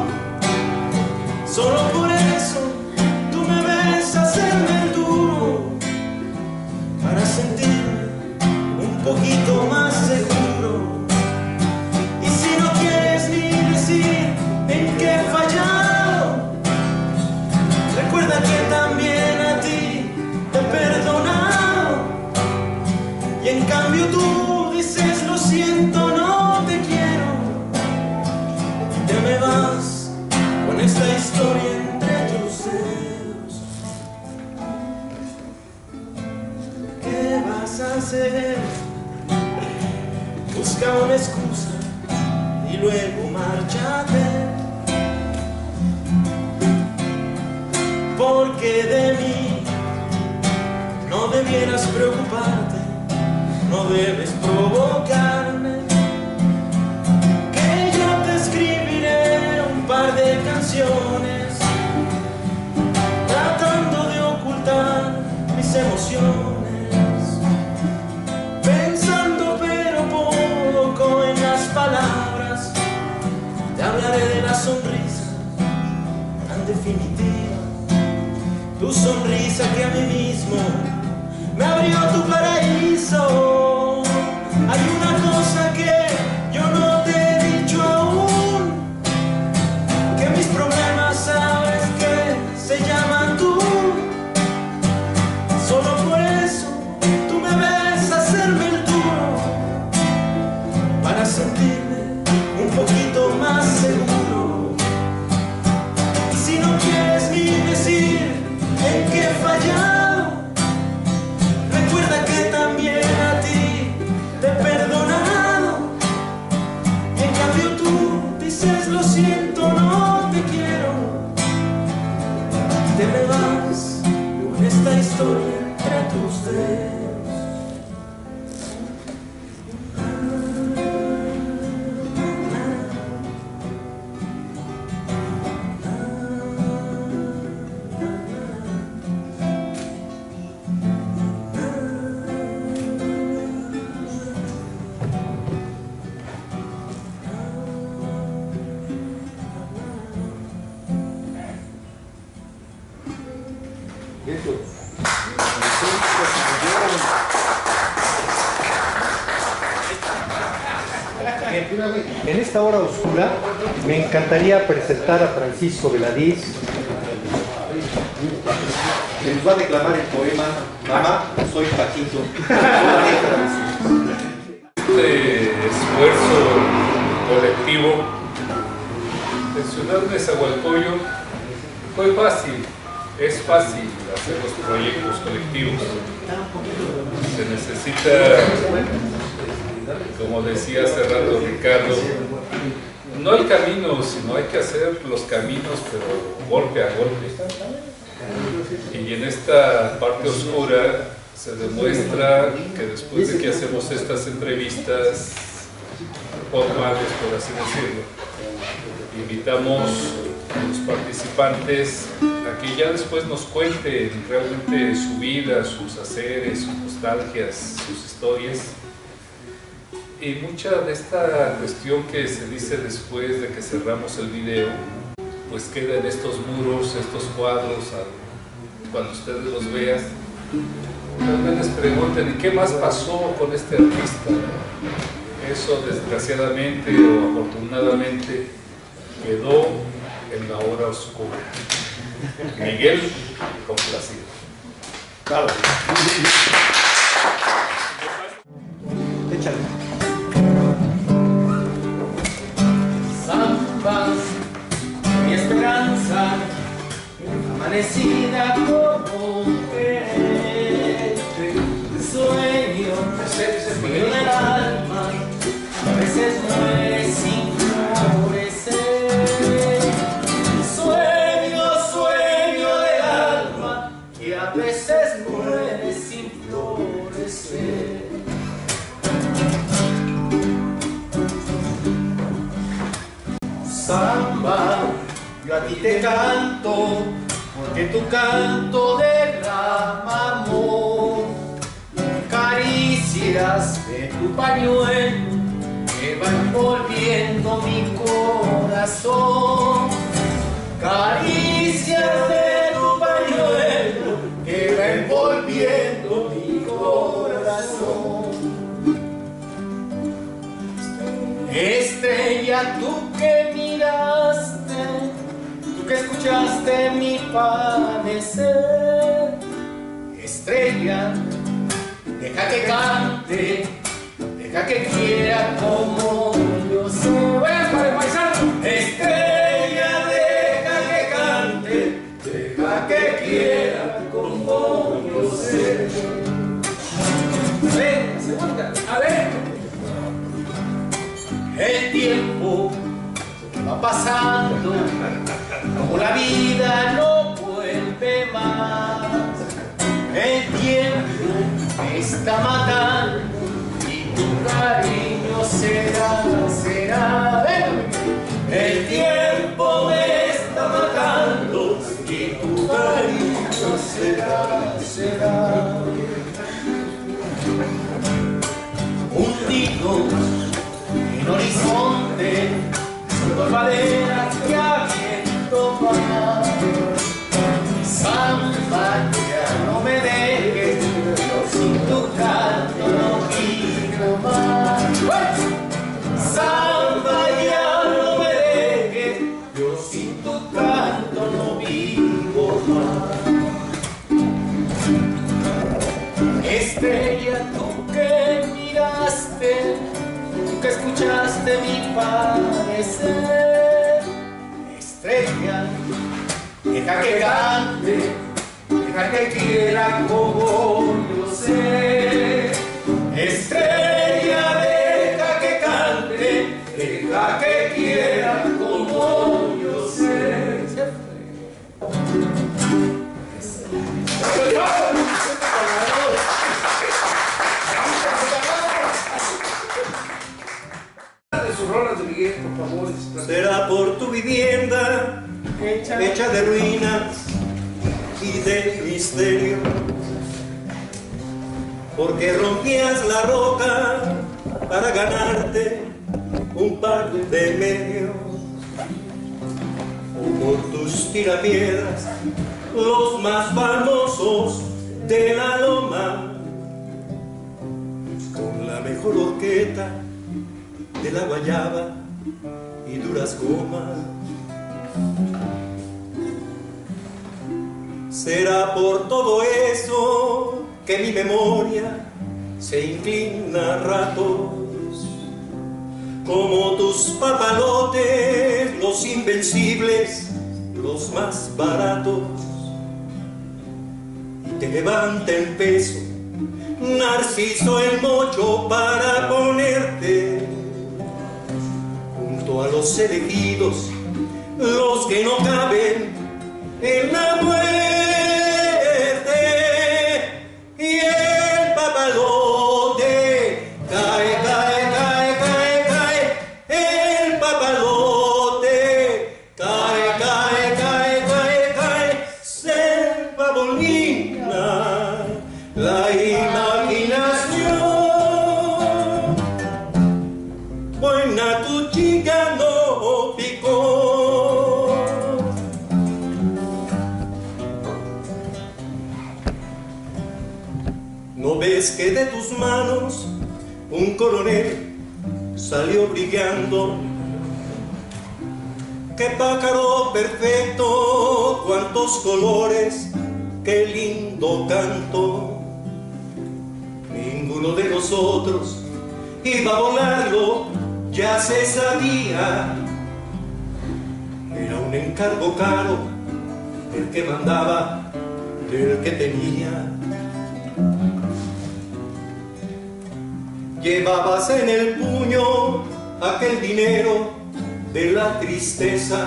Solo por eso tú me ves hacerme el duro, para sentirme un poquito más seguro. busca una excusa y luego márchate. Porque de mí no debieras preocuparte, no debes provocarme, que yo te escribiré un par de canciones tratando de ocultar mis emociones, pensando pero poco en las palabras. Te hablaré de la sonrisa tan definitiva, tu sonrisa que a mí mismo me abrió tu paraíso. Hay una cosa que yo no te he dicho aún, que mis problemas sabes que se llaman tú. Solo por eso tú me ves hacerme el duro, para sentirme un poquito más seguro. Y si no quieres ni decir en qué he fallado, recuerda que también a ti te he perdonado. Y en cambio tú dices lo siento, no te quiero. Te me vas con esta historia entre tus dedos. En esta hora oscura me encantaría presentar a Francisco Veladiz, que nos va a declamar el poema Mamá, soy Paquito. Este esfuerzo colectivo en Ciudad Nezahualcóyotl fue fácil, es fácil hacer los proyectos colectivos. Se necesita, como decía hace rato Ricardo, no el camino, sino hay que hacer los caminos, pero golpe a golpe. Y en esta parte oscura se demuestra que después de que hacemos estas entrevistas formales, por así decirlo, invitamos a los participantes a que ya después nos cuenten realmente su vida, sus haceres, sus nostalgias, sus historias. Y mucha de esta cuestión que se dice después de que cerramos el video, pues queda en estos muros, estos cuadros, cuando ustedes los vean, tal vez les pregunten, ¿y qué más pasó con este artista? Eso desgraciadamente o afortunadamente quedó en la hora oscura. Miguel, complacido. Claro. Échale. Samba, mi esperanza, amanecida como mujer, sueño del alma, a veces muere sin florecer. Sueño del alma, que a veces muere sin florecer. Samba, yo a ti te canto, porque tu canto derrama amor. Caricias de tu pañuelo que va envolviendo mi corazón. Caricias de tu pañuelo que va envolviendo mi corazón. Estrella, tú que miraste, tú que escuchaste mi padecer. Estrella, deja que cante, deja que quiera como yo soy. ¡Buenas para el paisano! Estrella, deja que cante, deja que quiera como yo sé. A ver, segunda, a ver. El tiempo va pasando, como la vida no vuelve más. El tiempo me está matando y tu cariño será. El tiempo me está matando y tu cariño será. Hundido en horizonte, son dos maderas que a viento van. Samba, ya no me dejes, yo sin tu canto no quiero más. Samba, ya no me dejes, yo sin tu canto no vivo más. Estrella, tú que miraste, tú que escuchaste mi parecer. Estrella, deja que cante, deja que quiera como yo sé. Estrella, deja que cante, deja que quiera como yo sé. De sus rolas de Miguel, por favor. Será por tu vivienda hecha de ruinas y de misterio, porque rompías la roca para ganarte un par de medios, o por tus tirapiedras, los más famosos de la loma, con la mejor horqueta de la guayaba y duras gomas. Será por todo eso que mi memoria se inclina a ratos, como tus papalotes, los invencibles, los más baratos, y te levanta en peso Narciso el mocho para ponerte junto a los elegidos, los que no caben en la muerte. Y el papalote cae, cae, cae, cae, cae. El papalote cae, cae, cae, cae, cae. Selva bonita, la imaginación. Buena cuchilla no picó. ¿No ves que de tus manos un coronel salió brillando? ¡Qué pájaro perfecto! ¡Cuántos colores! ¡Qué lindo canto! Ninguno de nosotros iba a volarlo, ya se sabía. Era un encargo caro, el que mandaba del que tenía. Llevabas en el puño aquel dinero de la tristeza,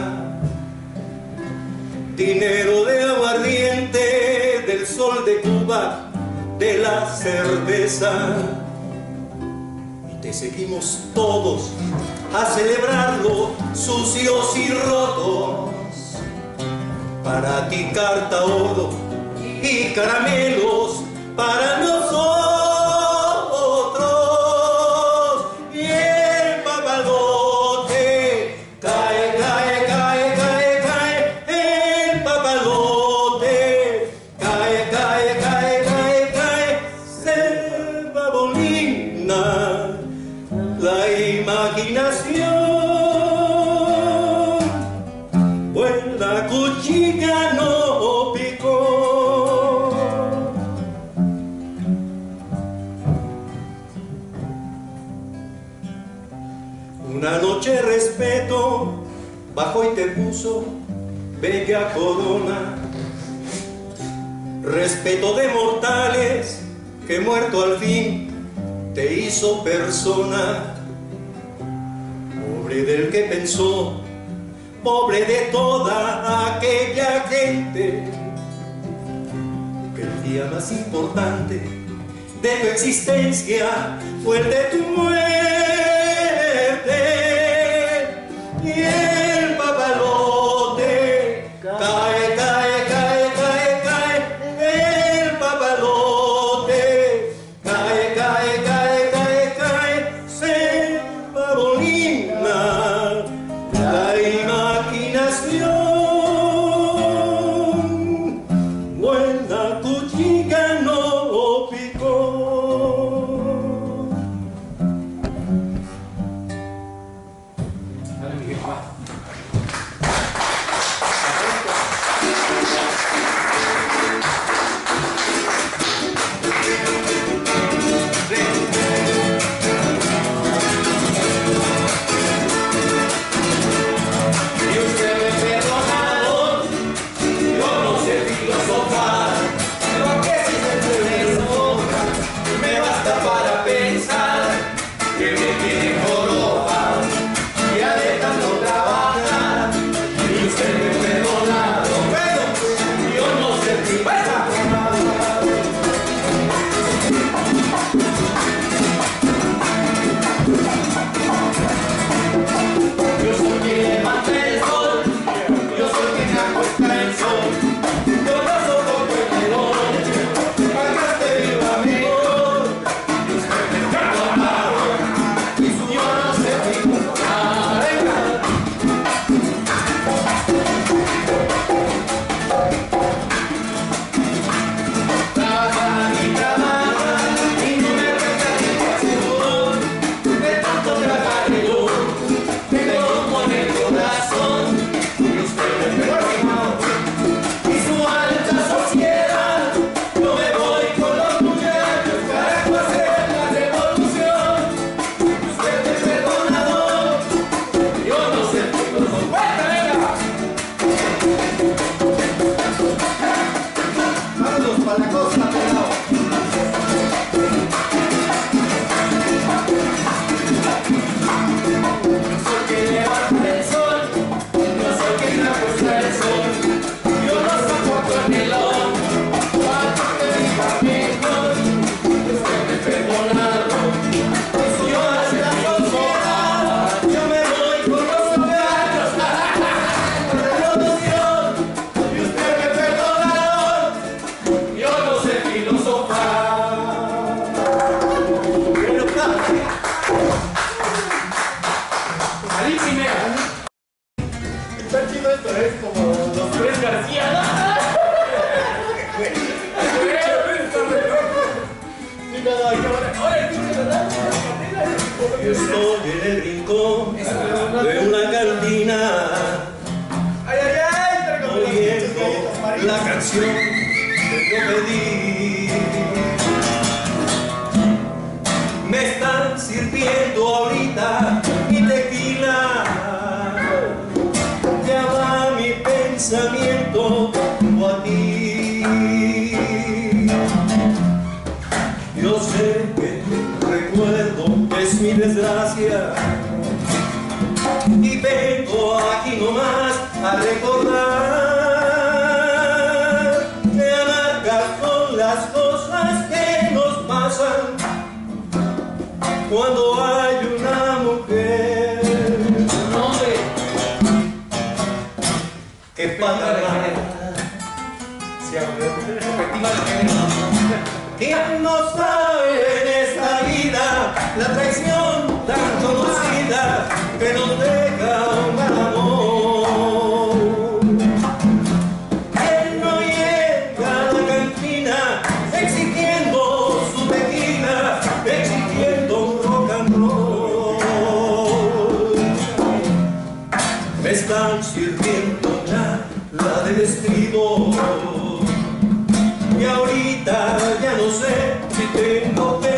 dinero de aguardiente, del sol de Cuba, de la cerveza. Y te seguimos todos a celebrarlo, sucios y rotos. Para ti carta, oro y caramelos para nosotros. La imaginación, pues la cuchilla no picó. Una noche respeto bajó y te puso bella corona, respeto de mortales que muerto al fin te hizo persona. pobre del que pensó, pobre de toda aquella gente, que el día más importante de tu existencia fue el de tu muerte. Y el papalote cae, cae, cae, cae, cae, el papalote cae, cae, cae, cae, cae, se pavolina la imaginación, buena cuchilla no picó. Dale, Miguel, va. Y usted me perdonado, yo no sé filosofar, pero que si se me sobra, me basta para pensar que me quiere jorobar, ya de tanto trabajar. Y usted me perdonado, pero yo no sé filosofar. Yo soy quien levanta el sol, yo soy quien acuesta el sol, yo no soporto el telón, para que viva mejor. Y usted me perdonaron, y yo no sé filosofar. Trabaja y trabaja, y no me resta satisfacción, de tanto trabajar yo. Tengo con el corazón y usted me perdonó. Y su alta sociedad, yo me voy con los muchachos para hacer la revolución. Usted me perdonó, yo no sé filosofar. Vámonos para la costa, pelado. Yo soy quien levanta el sol, yo soy quien acuesta el sol, yo no soporto el telón, para que viva mejor. Usted me perdonado, y su alta sociedad, yo me voy con los muchachos para la revolución. Y usted me perdonado, yo no sé filosofar. Pero claro, Salí primero. está chido esto, es como los tres García. Yo estoy en el rincón de una cantina, oyendo la canción que yo pedí. Me están sirviendo ahorita mi tequila, ya va mi pensamiento rumbo a ti. Yo sé que tu recuerdo es mi desgracia y vengo aquí nomás a recordar que amargas son las cosas que nos pasan cuando hay una mujer que para ¿quién no sabe en esta vida la traición tan conocida que nos deja un gran amor? ¿Quién no llega a la cantina exigiendo su tequila, exigiendo un rock and roll? Me están sirviendo ya la del estribo y ahorita ya no sé si tengo fe.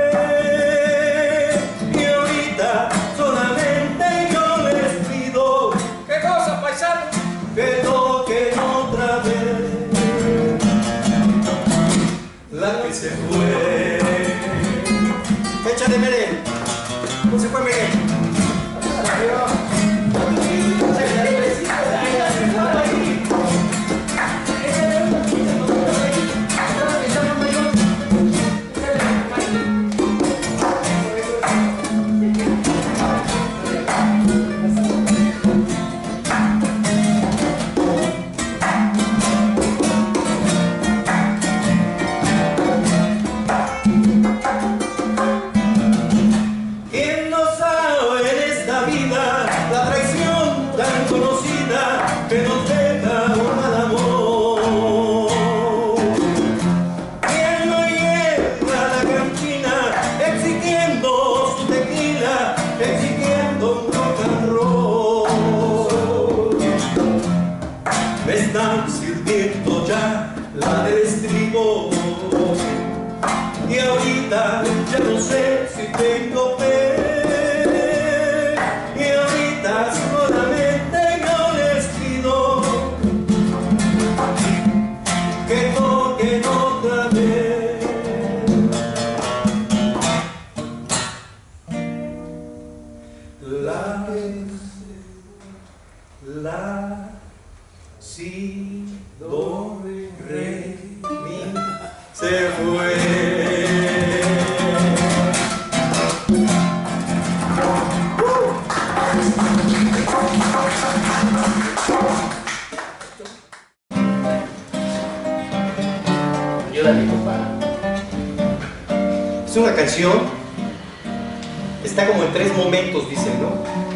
Y ahorita solamente yo les pido ¿Qué cosa, paisano? que toquen otra vez la que se fue. Échale, Mere. ¿Cómo se fue, Mere? Arriba. la vida, la traición tan conocida que nos deja un mal amor. ¿Quién no llega a la cantina exigiendo su tequila, exigiendo un rock and roll? Me están sirviendo ya la del estribo y ahorita ya no sé si tengo fe. Y ahorita solamente yo les pido que toquen otra vez. La, si, do, re, mi, se fue. Ayúdame, compa. Es una canción, está como en tres momentos, dicen, ¿no?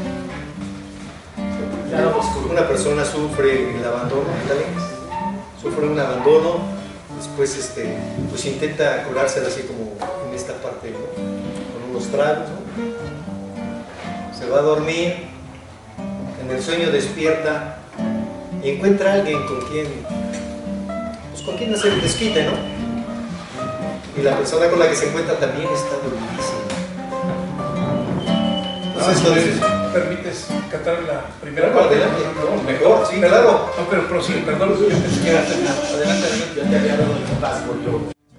Una persona sufre el abandono, ¿vale? Sufre un abandono, después pues intenta curársela así como en esta parte, ¿no? Con unos tragos, ¿no? Se va a dormir, en el sueño despierta y encuentra a alguien con quien hacer el desquite, ¿no? Y la persona con la que se encuentra también está dormidísima. Entonces, ¿Permites cantar la primera parte? parte? No, mejor, sí, claro. No, pero prosigue, perdón, yo pensé que era Adelante, adelante, yo te había dado el paso yo.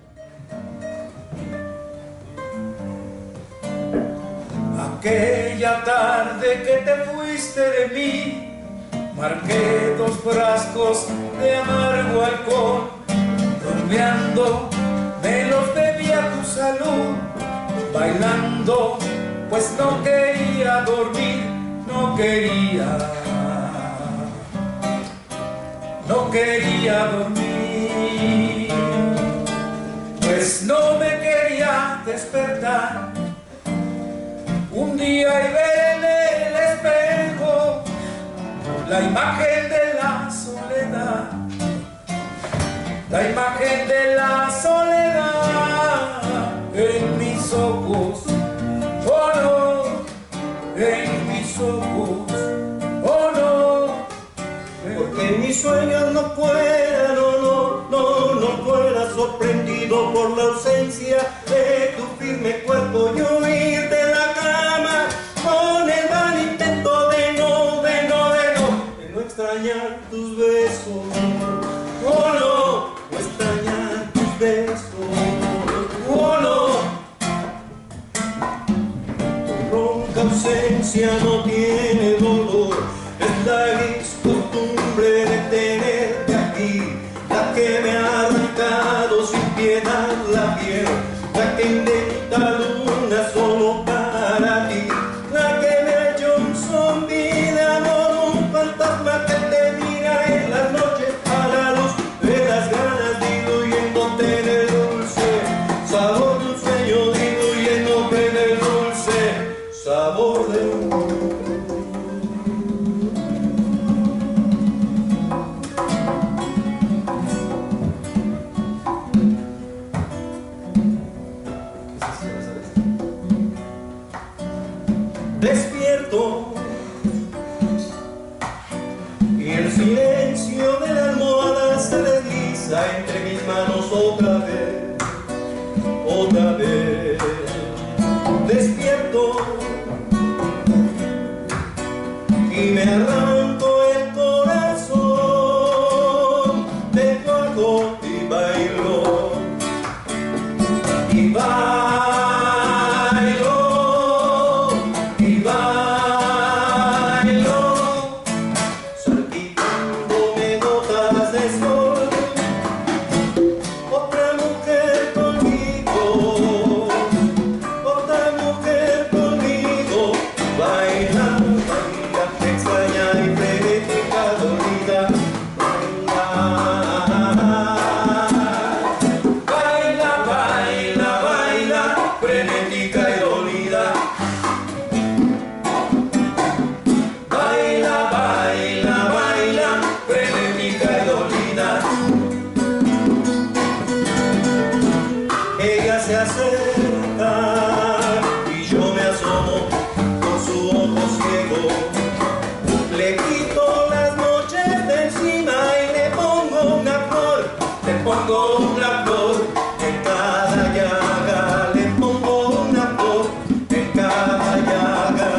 Aquella tarde que te fuiste de mí, marqué 2 frascos de amargo alcohol, bromeando me los bebí a tu salud, bailando, pues no quería dormir, no quería dormir, pues no me quería despertar. Un día y ver en el espejo la imagen de la soledad, la imagen de la soledad en mis ojos, oh no, en mis ojos, oh no, Porque en mis sueños no pueda, no pueda, sorprendido por la ausencia de tu firme cuerpo, yo ir de la cama con el van intento de no extrañar tus besos, oh no extrañar tus besos, oh no. Tu ronca ausencia no tiene dolor, es la gris costumbre de tenerte aquí, la que me ha arrancado sin piedad la piel, la que inventa luna solo para ti, la que me ha hecho un zombi de amor, un fantasma que te mira en las noches a la luz de las ganas, diluyéndote en el dulce sabor de un sueño, diluyéndote en el dulce sabor de un despierto y el silencio de la almohada se desliza entre mis manos otra vez, otra vez. Despierto y me arranco el corazón, dejo algo y bailo, y bailo. Le quito las noches de encima y le pongo una flor, le pongo una flor en cada llaga, le pongo una flor en cada llaga.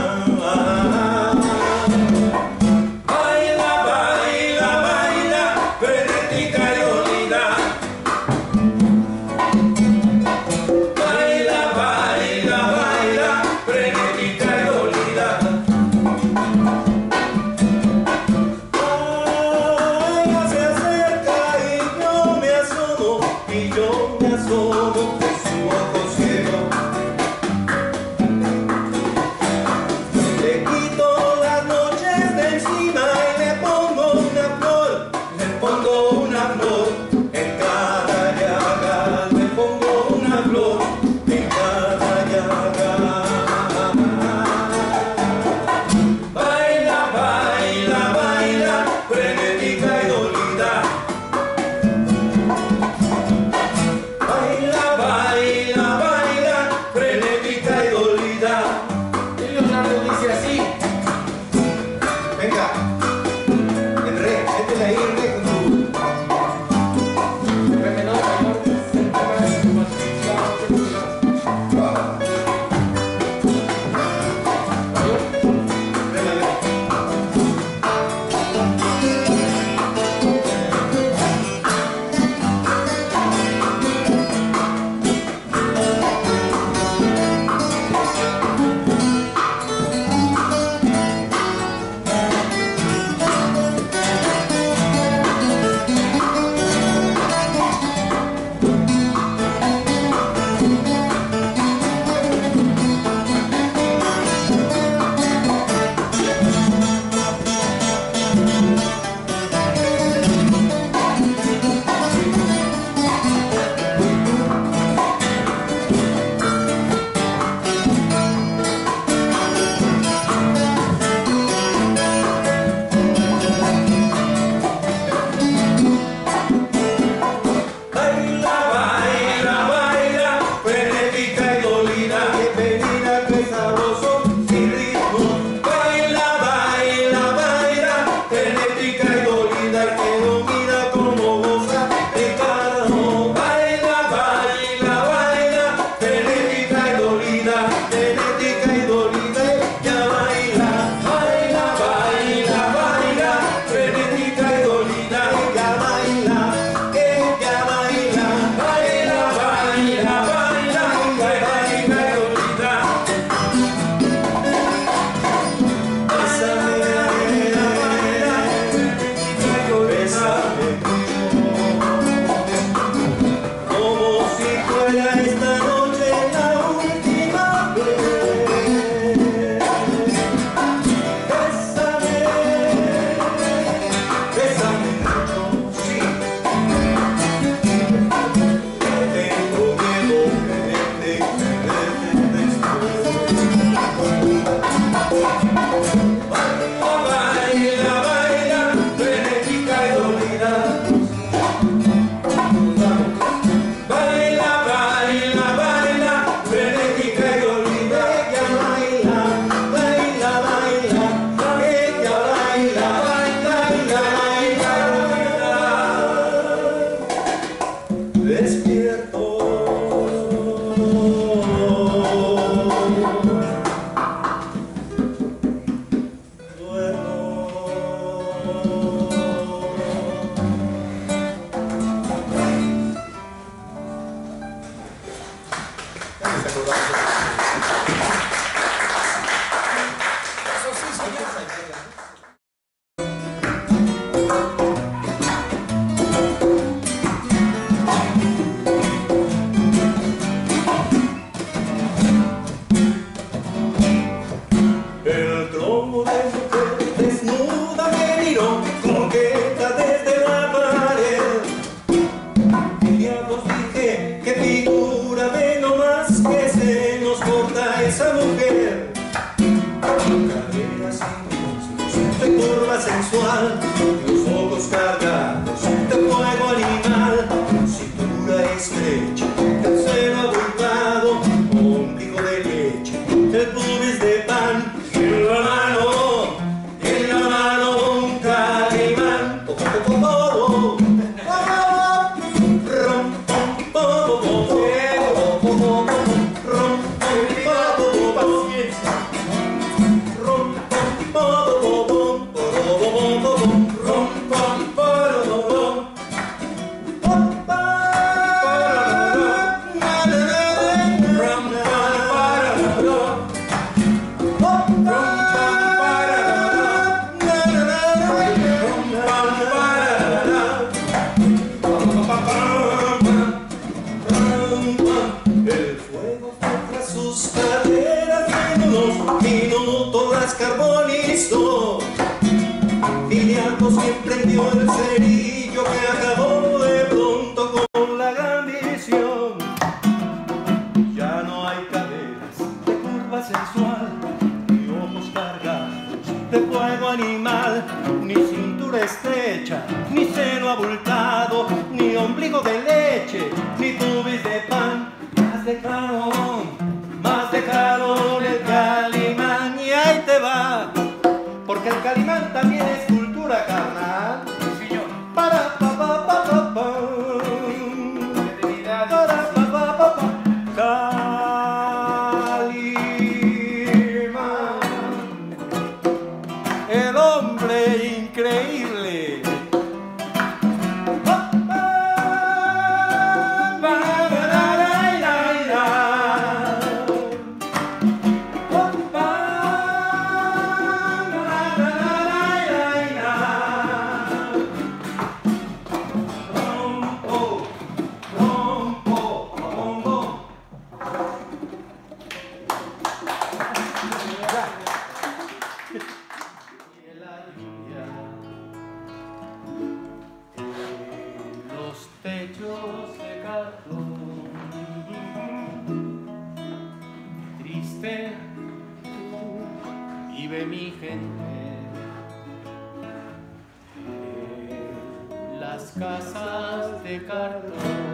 Baila, baila, baila, frenética y dolida. Baila, baila, baila, frenética y dolida. Ella se acerca y yo me asomo de su ojo ciego. Le quito las noches de encima y le pongo una flor en cada llaga, le pongo una flor en cada llaga. Baila, baila, baila, frenética y dolida. Baila, baila, baila, frenética y dolida. Y Leonardo dice así. Venga, en re, métele ahí en re con tu... Re menor, mayor, cerca más, mayor. re mayor. Baila, baila, baila, frenética y dolida. Qué penina, qué sabroso sin ritmo. Baila, baila, baila, frenética y dolida. Que no mira como goza de cada uno. Baila, baila, baila, frenética y dolida. Frenética y dolida, ella baila. Baila, baila, baila, frenética y dolida. Ella baila, ella baila. Baila, baila, baila, frenética y dolida. Bésame, baila, baila, frenética y dolida. Como si fuera esta noche la última vez. Bésame, bésame mucho, sí. Tengo miedo de después. Baila, baila, frenética y dolida. Baila, baila, baila, frenética y dolida. Ella baila, baila, baila, ella baila, baila, baila, baila. Despierto. El tronco de mujer desnuda me miró, coqueta desde la pared. ¿Qué diablos dije? ¿Qué figura? Ve nomás que se nos corta esa mujer. Cadera sin de curva sensual, los ojos cargados de fuego animal, cintura estrecha, el seno abultado, ombligo de leche, el pubis de pan, y en la mano Carlos quien prendió el cerillo que acabó de pronto con la gran visión. Ya no hay caderas de curva sensual, ni ojos cargados de fuego animal, ni cintura estrecha, ni seno abultado, ni ombligo de leche, ni pubis de pan. Más de calor el Calimán, y ahí te va, porque el Calimán también es cultura carnal. Sí, señor. Para pa pa pa pa pa. Para pa pa pa pa. Calimán, el hombre increíble. Techos de cartón, triste vive mi gente, las casas de cartón.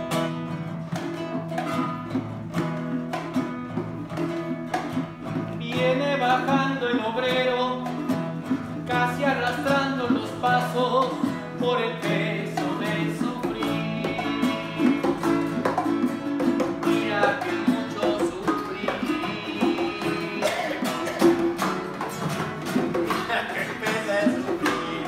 Viene bajando el obrero, casi arrastrando los pasos por el peso de sufrir. Mira que mucho sufrí. Mira que pesa el sufrir.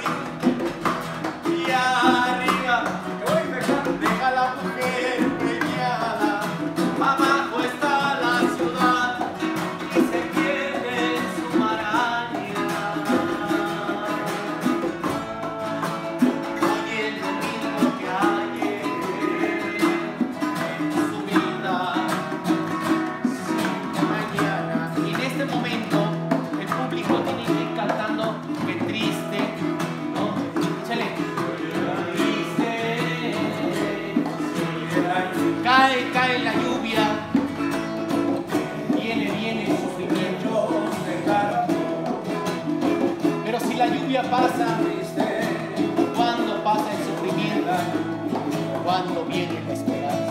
Y arriba, deja la mujer preñada. Abajo está la ciudad y se pierde en su maraña. Oye lo mismo que ayer en su vida, sin mañana. Y en este momento el público tiene que ir cantando que triste, ¿no? Échale. Triste. Cae la lluvia. Viene el sufrimiento de cartón. Pero si la lluvia pasa, ¿cuándo pasa el sufrimiento? ¿Cuándo viene la esperanza?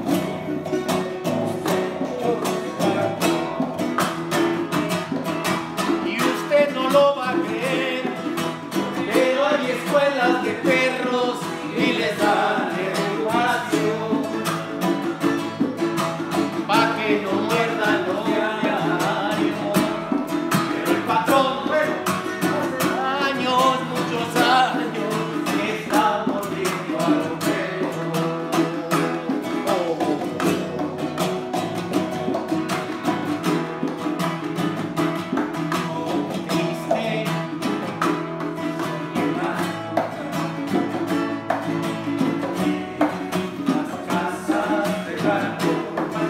Y usted no lo va a creer, pero hay escuelas de perros y les dan educación pa' que no muerdan los diarios. Pero el patrón, hace años, muchos años, que está mordiendo a los perros. Triste, las casas de cartón.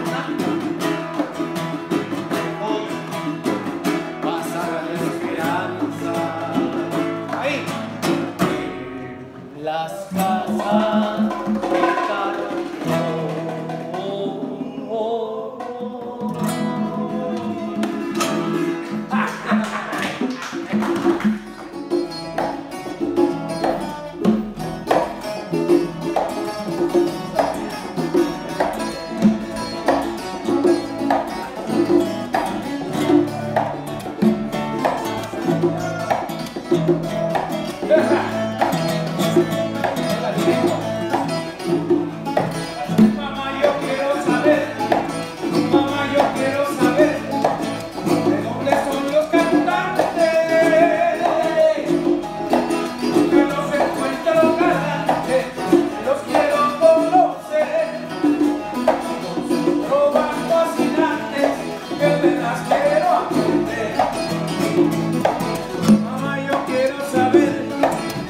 Hoy pasa la esperanza. Ahí. Las casas de cartón. Mamá, yo quiero saber, ¿de dónde son los cantantes? Que los encuentro galantes, los quiero conocer. Son trovas fascinantes, que me las quiero aprender. Mamá, yo quiero saber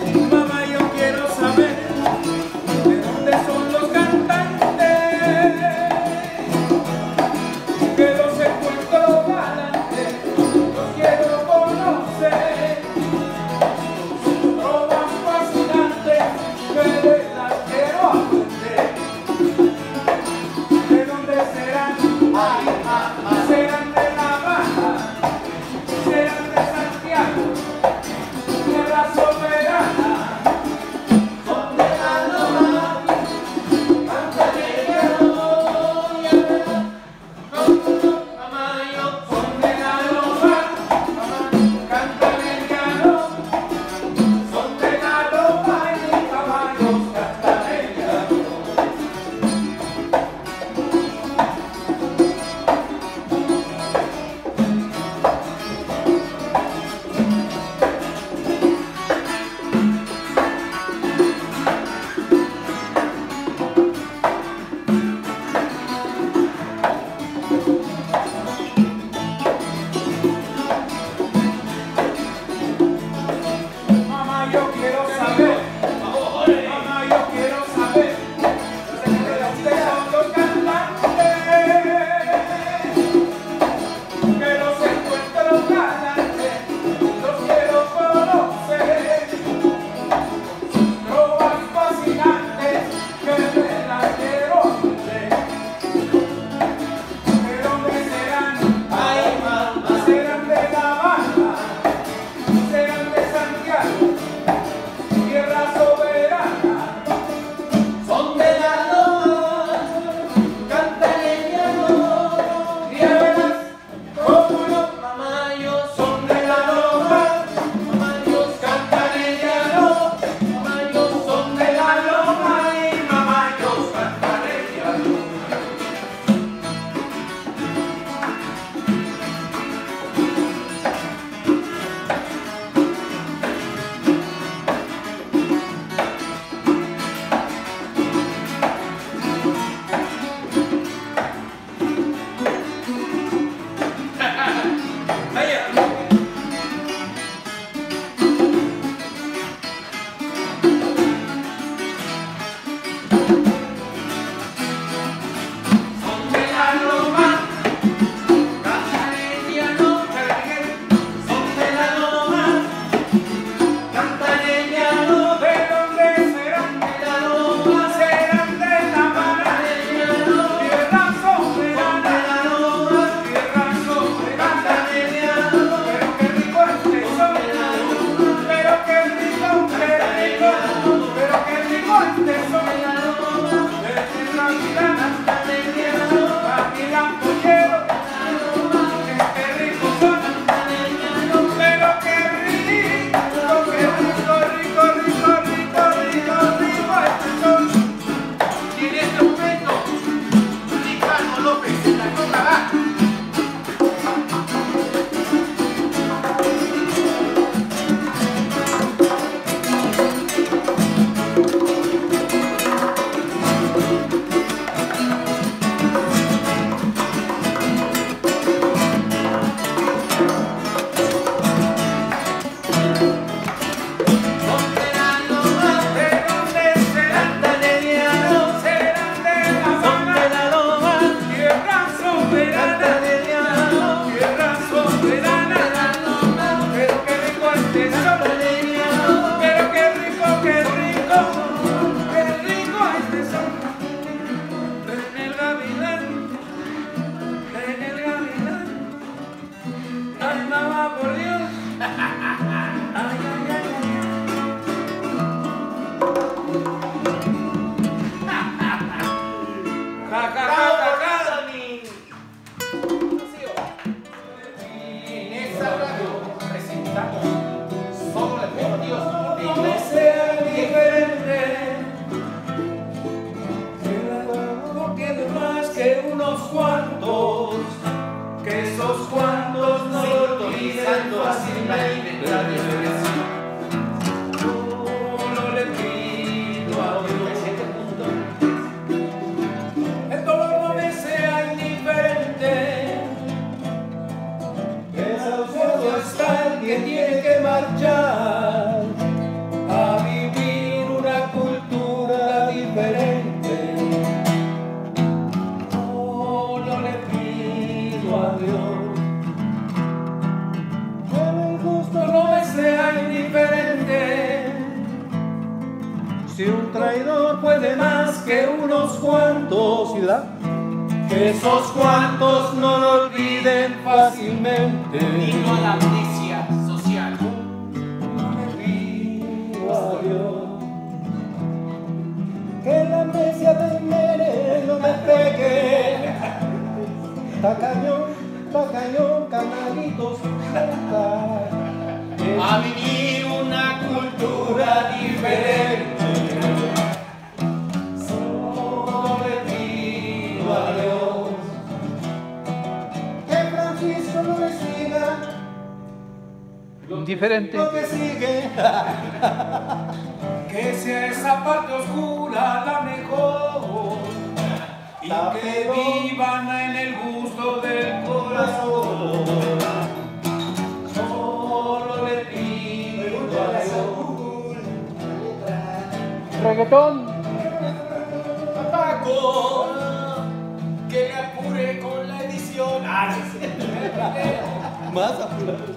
alguien tiene que marchar a vivir una cultura diferente. No le pido a Dios que el gusto no me sea indiferente. Si un traidor puede más que unos cuantos, que esos cuantos no lo olviden fácilmente. Vino a la amnesia social. No le pido a Dios que la amnesia del Mere no me pegue. Tacañón, canalitos, A vivir una cultura diferente. Solo le pido a Dios que Francisco no me siga Diferente. lo que sigue. Que sea esa parte oscura la mejor y que vivan en el gusto del corazón. Solo le pido a Dios. Reggaetón. Paco, que le apure con la edición. Más apurado.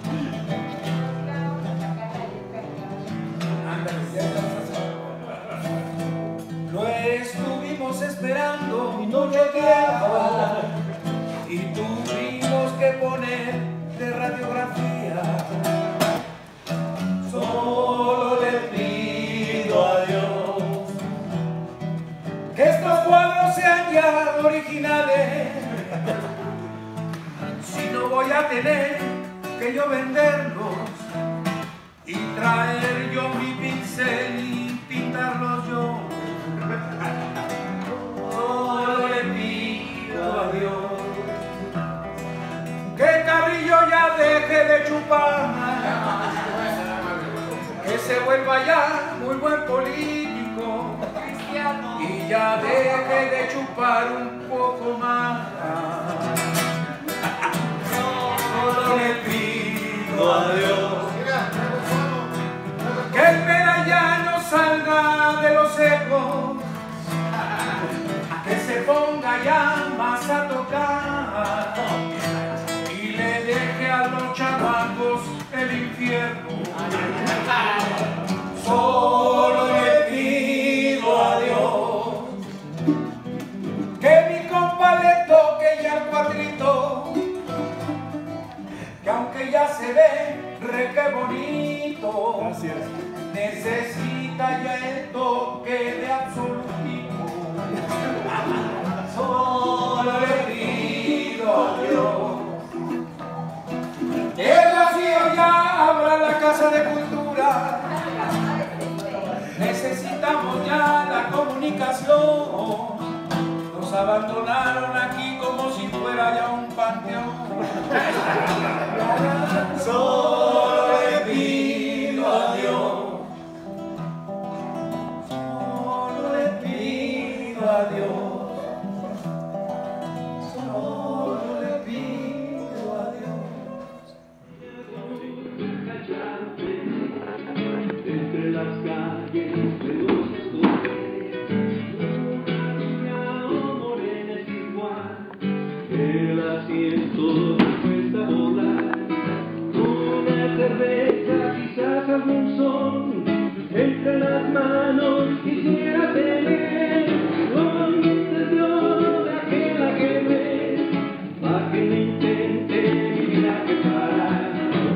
Lo estuvimos esperando y no llegaba, y tuvimos que poner de radiografía. Solo le pido a Dios que estos cuadros sean ya originales. Si no voy a tener que yo venderlos y traer yo mi pincel y pintarlos yo. Solo le pido a Dios que Carrillo ya deje de chupar, que se vuelva ya muy buen político y ya deje de chupar un poco más. Solo le pido a Dios que el Mera ya no salga de los ecos, que se ponga ya más a tocar y le deje a los chamacos el infierno. Solo le pido a Dios que mi compa le toque ya el cuatrito, que aunque ya se ve re que bonito, Gracias. necesita ya el toque de absolutismo. Solo le pido a Dios que el vacío ya abra la casa de cultura. Necesitamos ya la comunicación. Nos abandonaron aquí como si fuera ya un panteón. Solo le pido a Dios. Solo le pido a Dios. Solo le pido a Dios. Entre las calles de los escotes, una niña o morena es igual, el asiento cuesta volar, una cerveza, quizás algún son, entre las manos quisiera tener, donde Dios de aquella que ve, para que no intente mi vida que parar.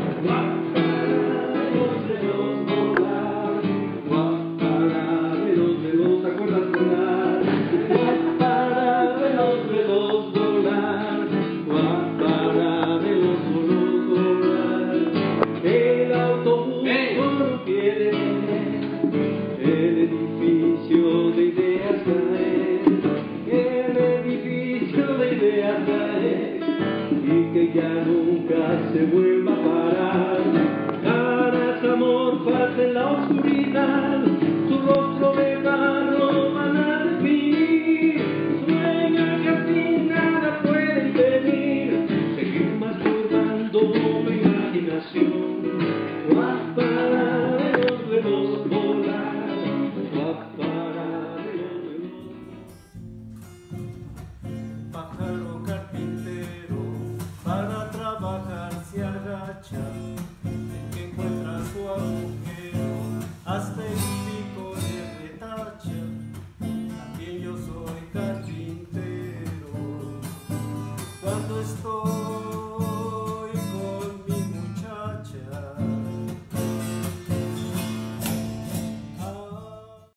Y que ya nunca se vuelva a parar. Caras, amor, paz en la oscuridad, su rostro lejano van a definir. Sueño que así nada puede impedir, seguir masturbando mi imaginación. guac para de los dedos volar, guac para de los dedos. Pájaro carpintero para trabajar se agacha, el que encuentra su agujero hasta el pico le retacha. También yo soy carpintero cuando estoy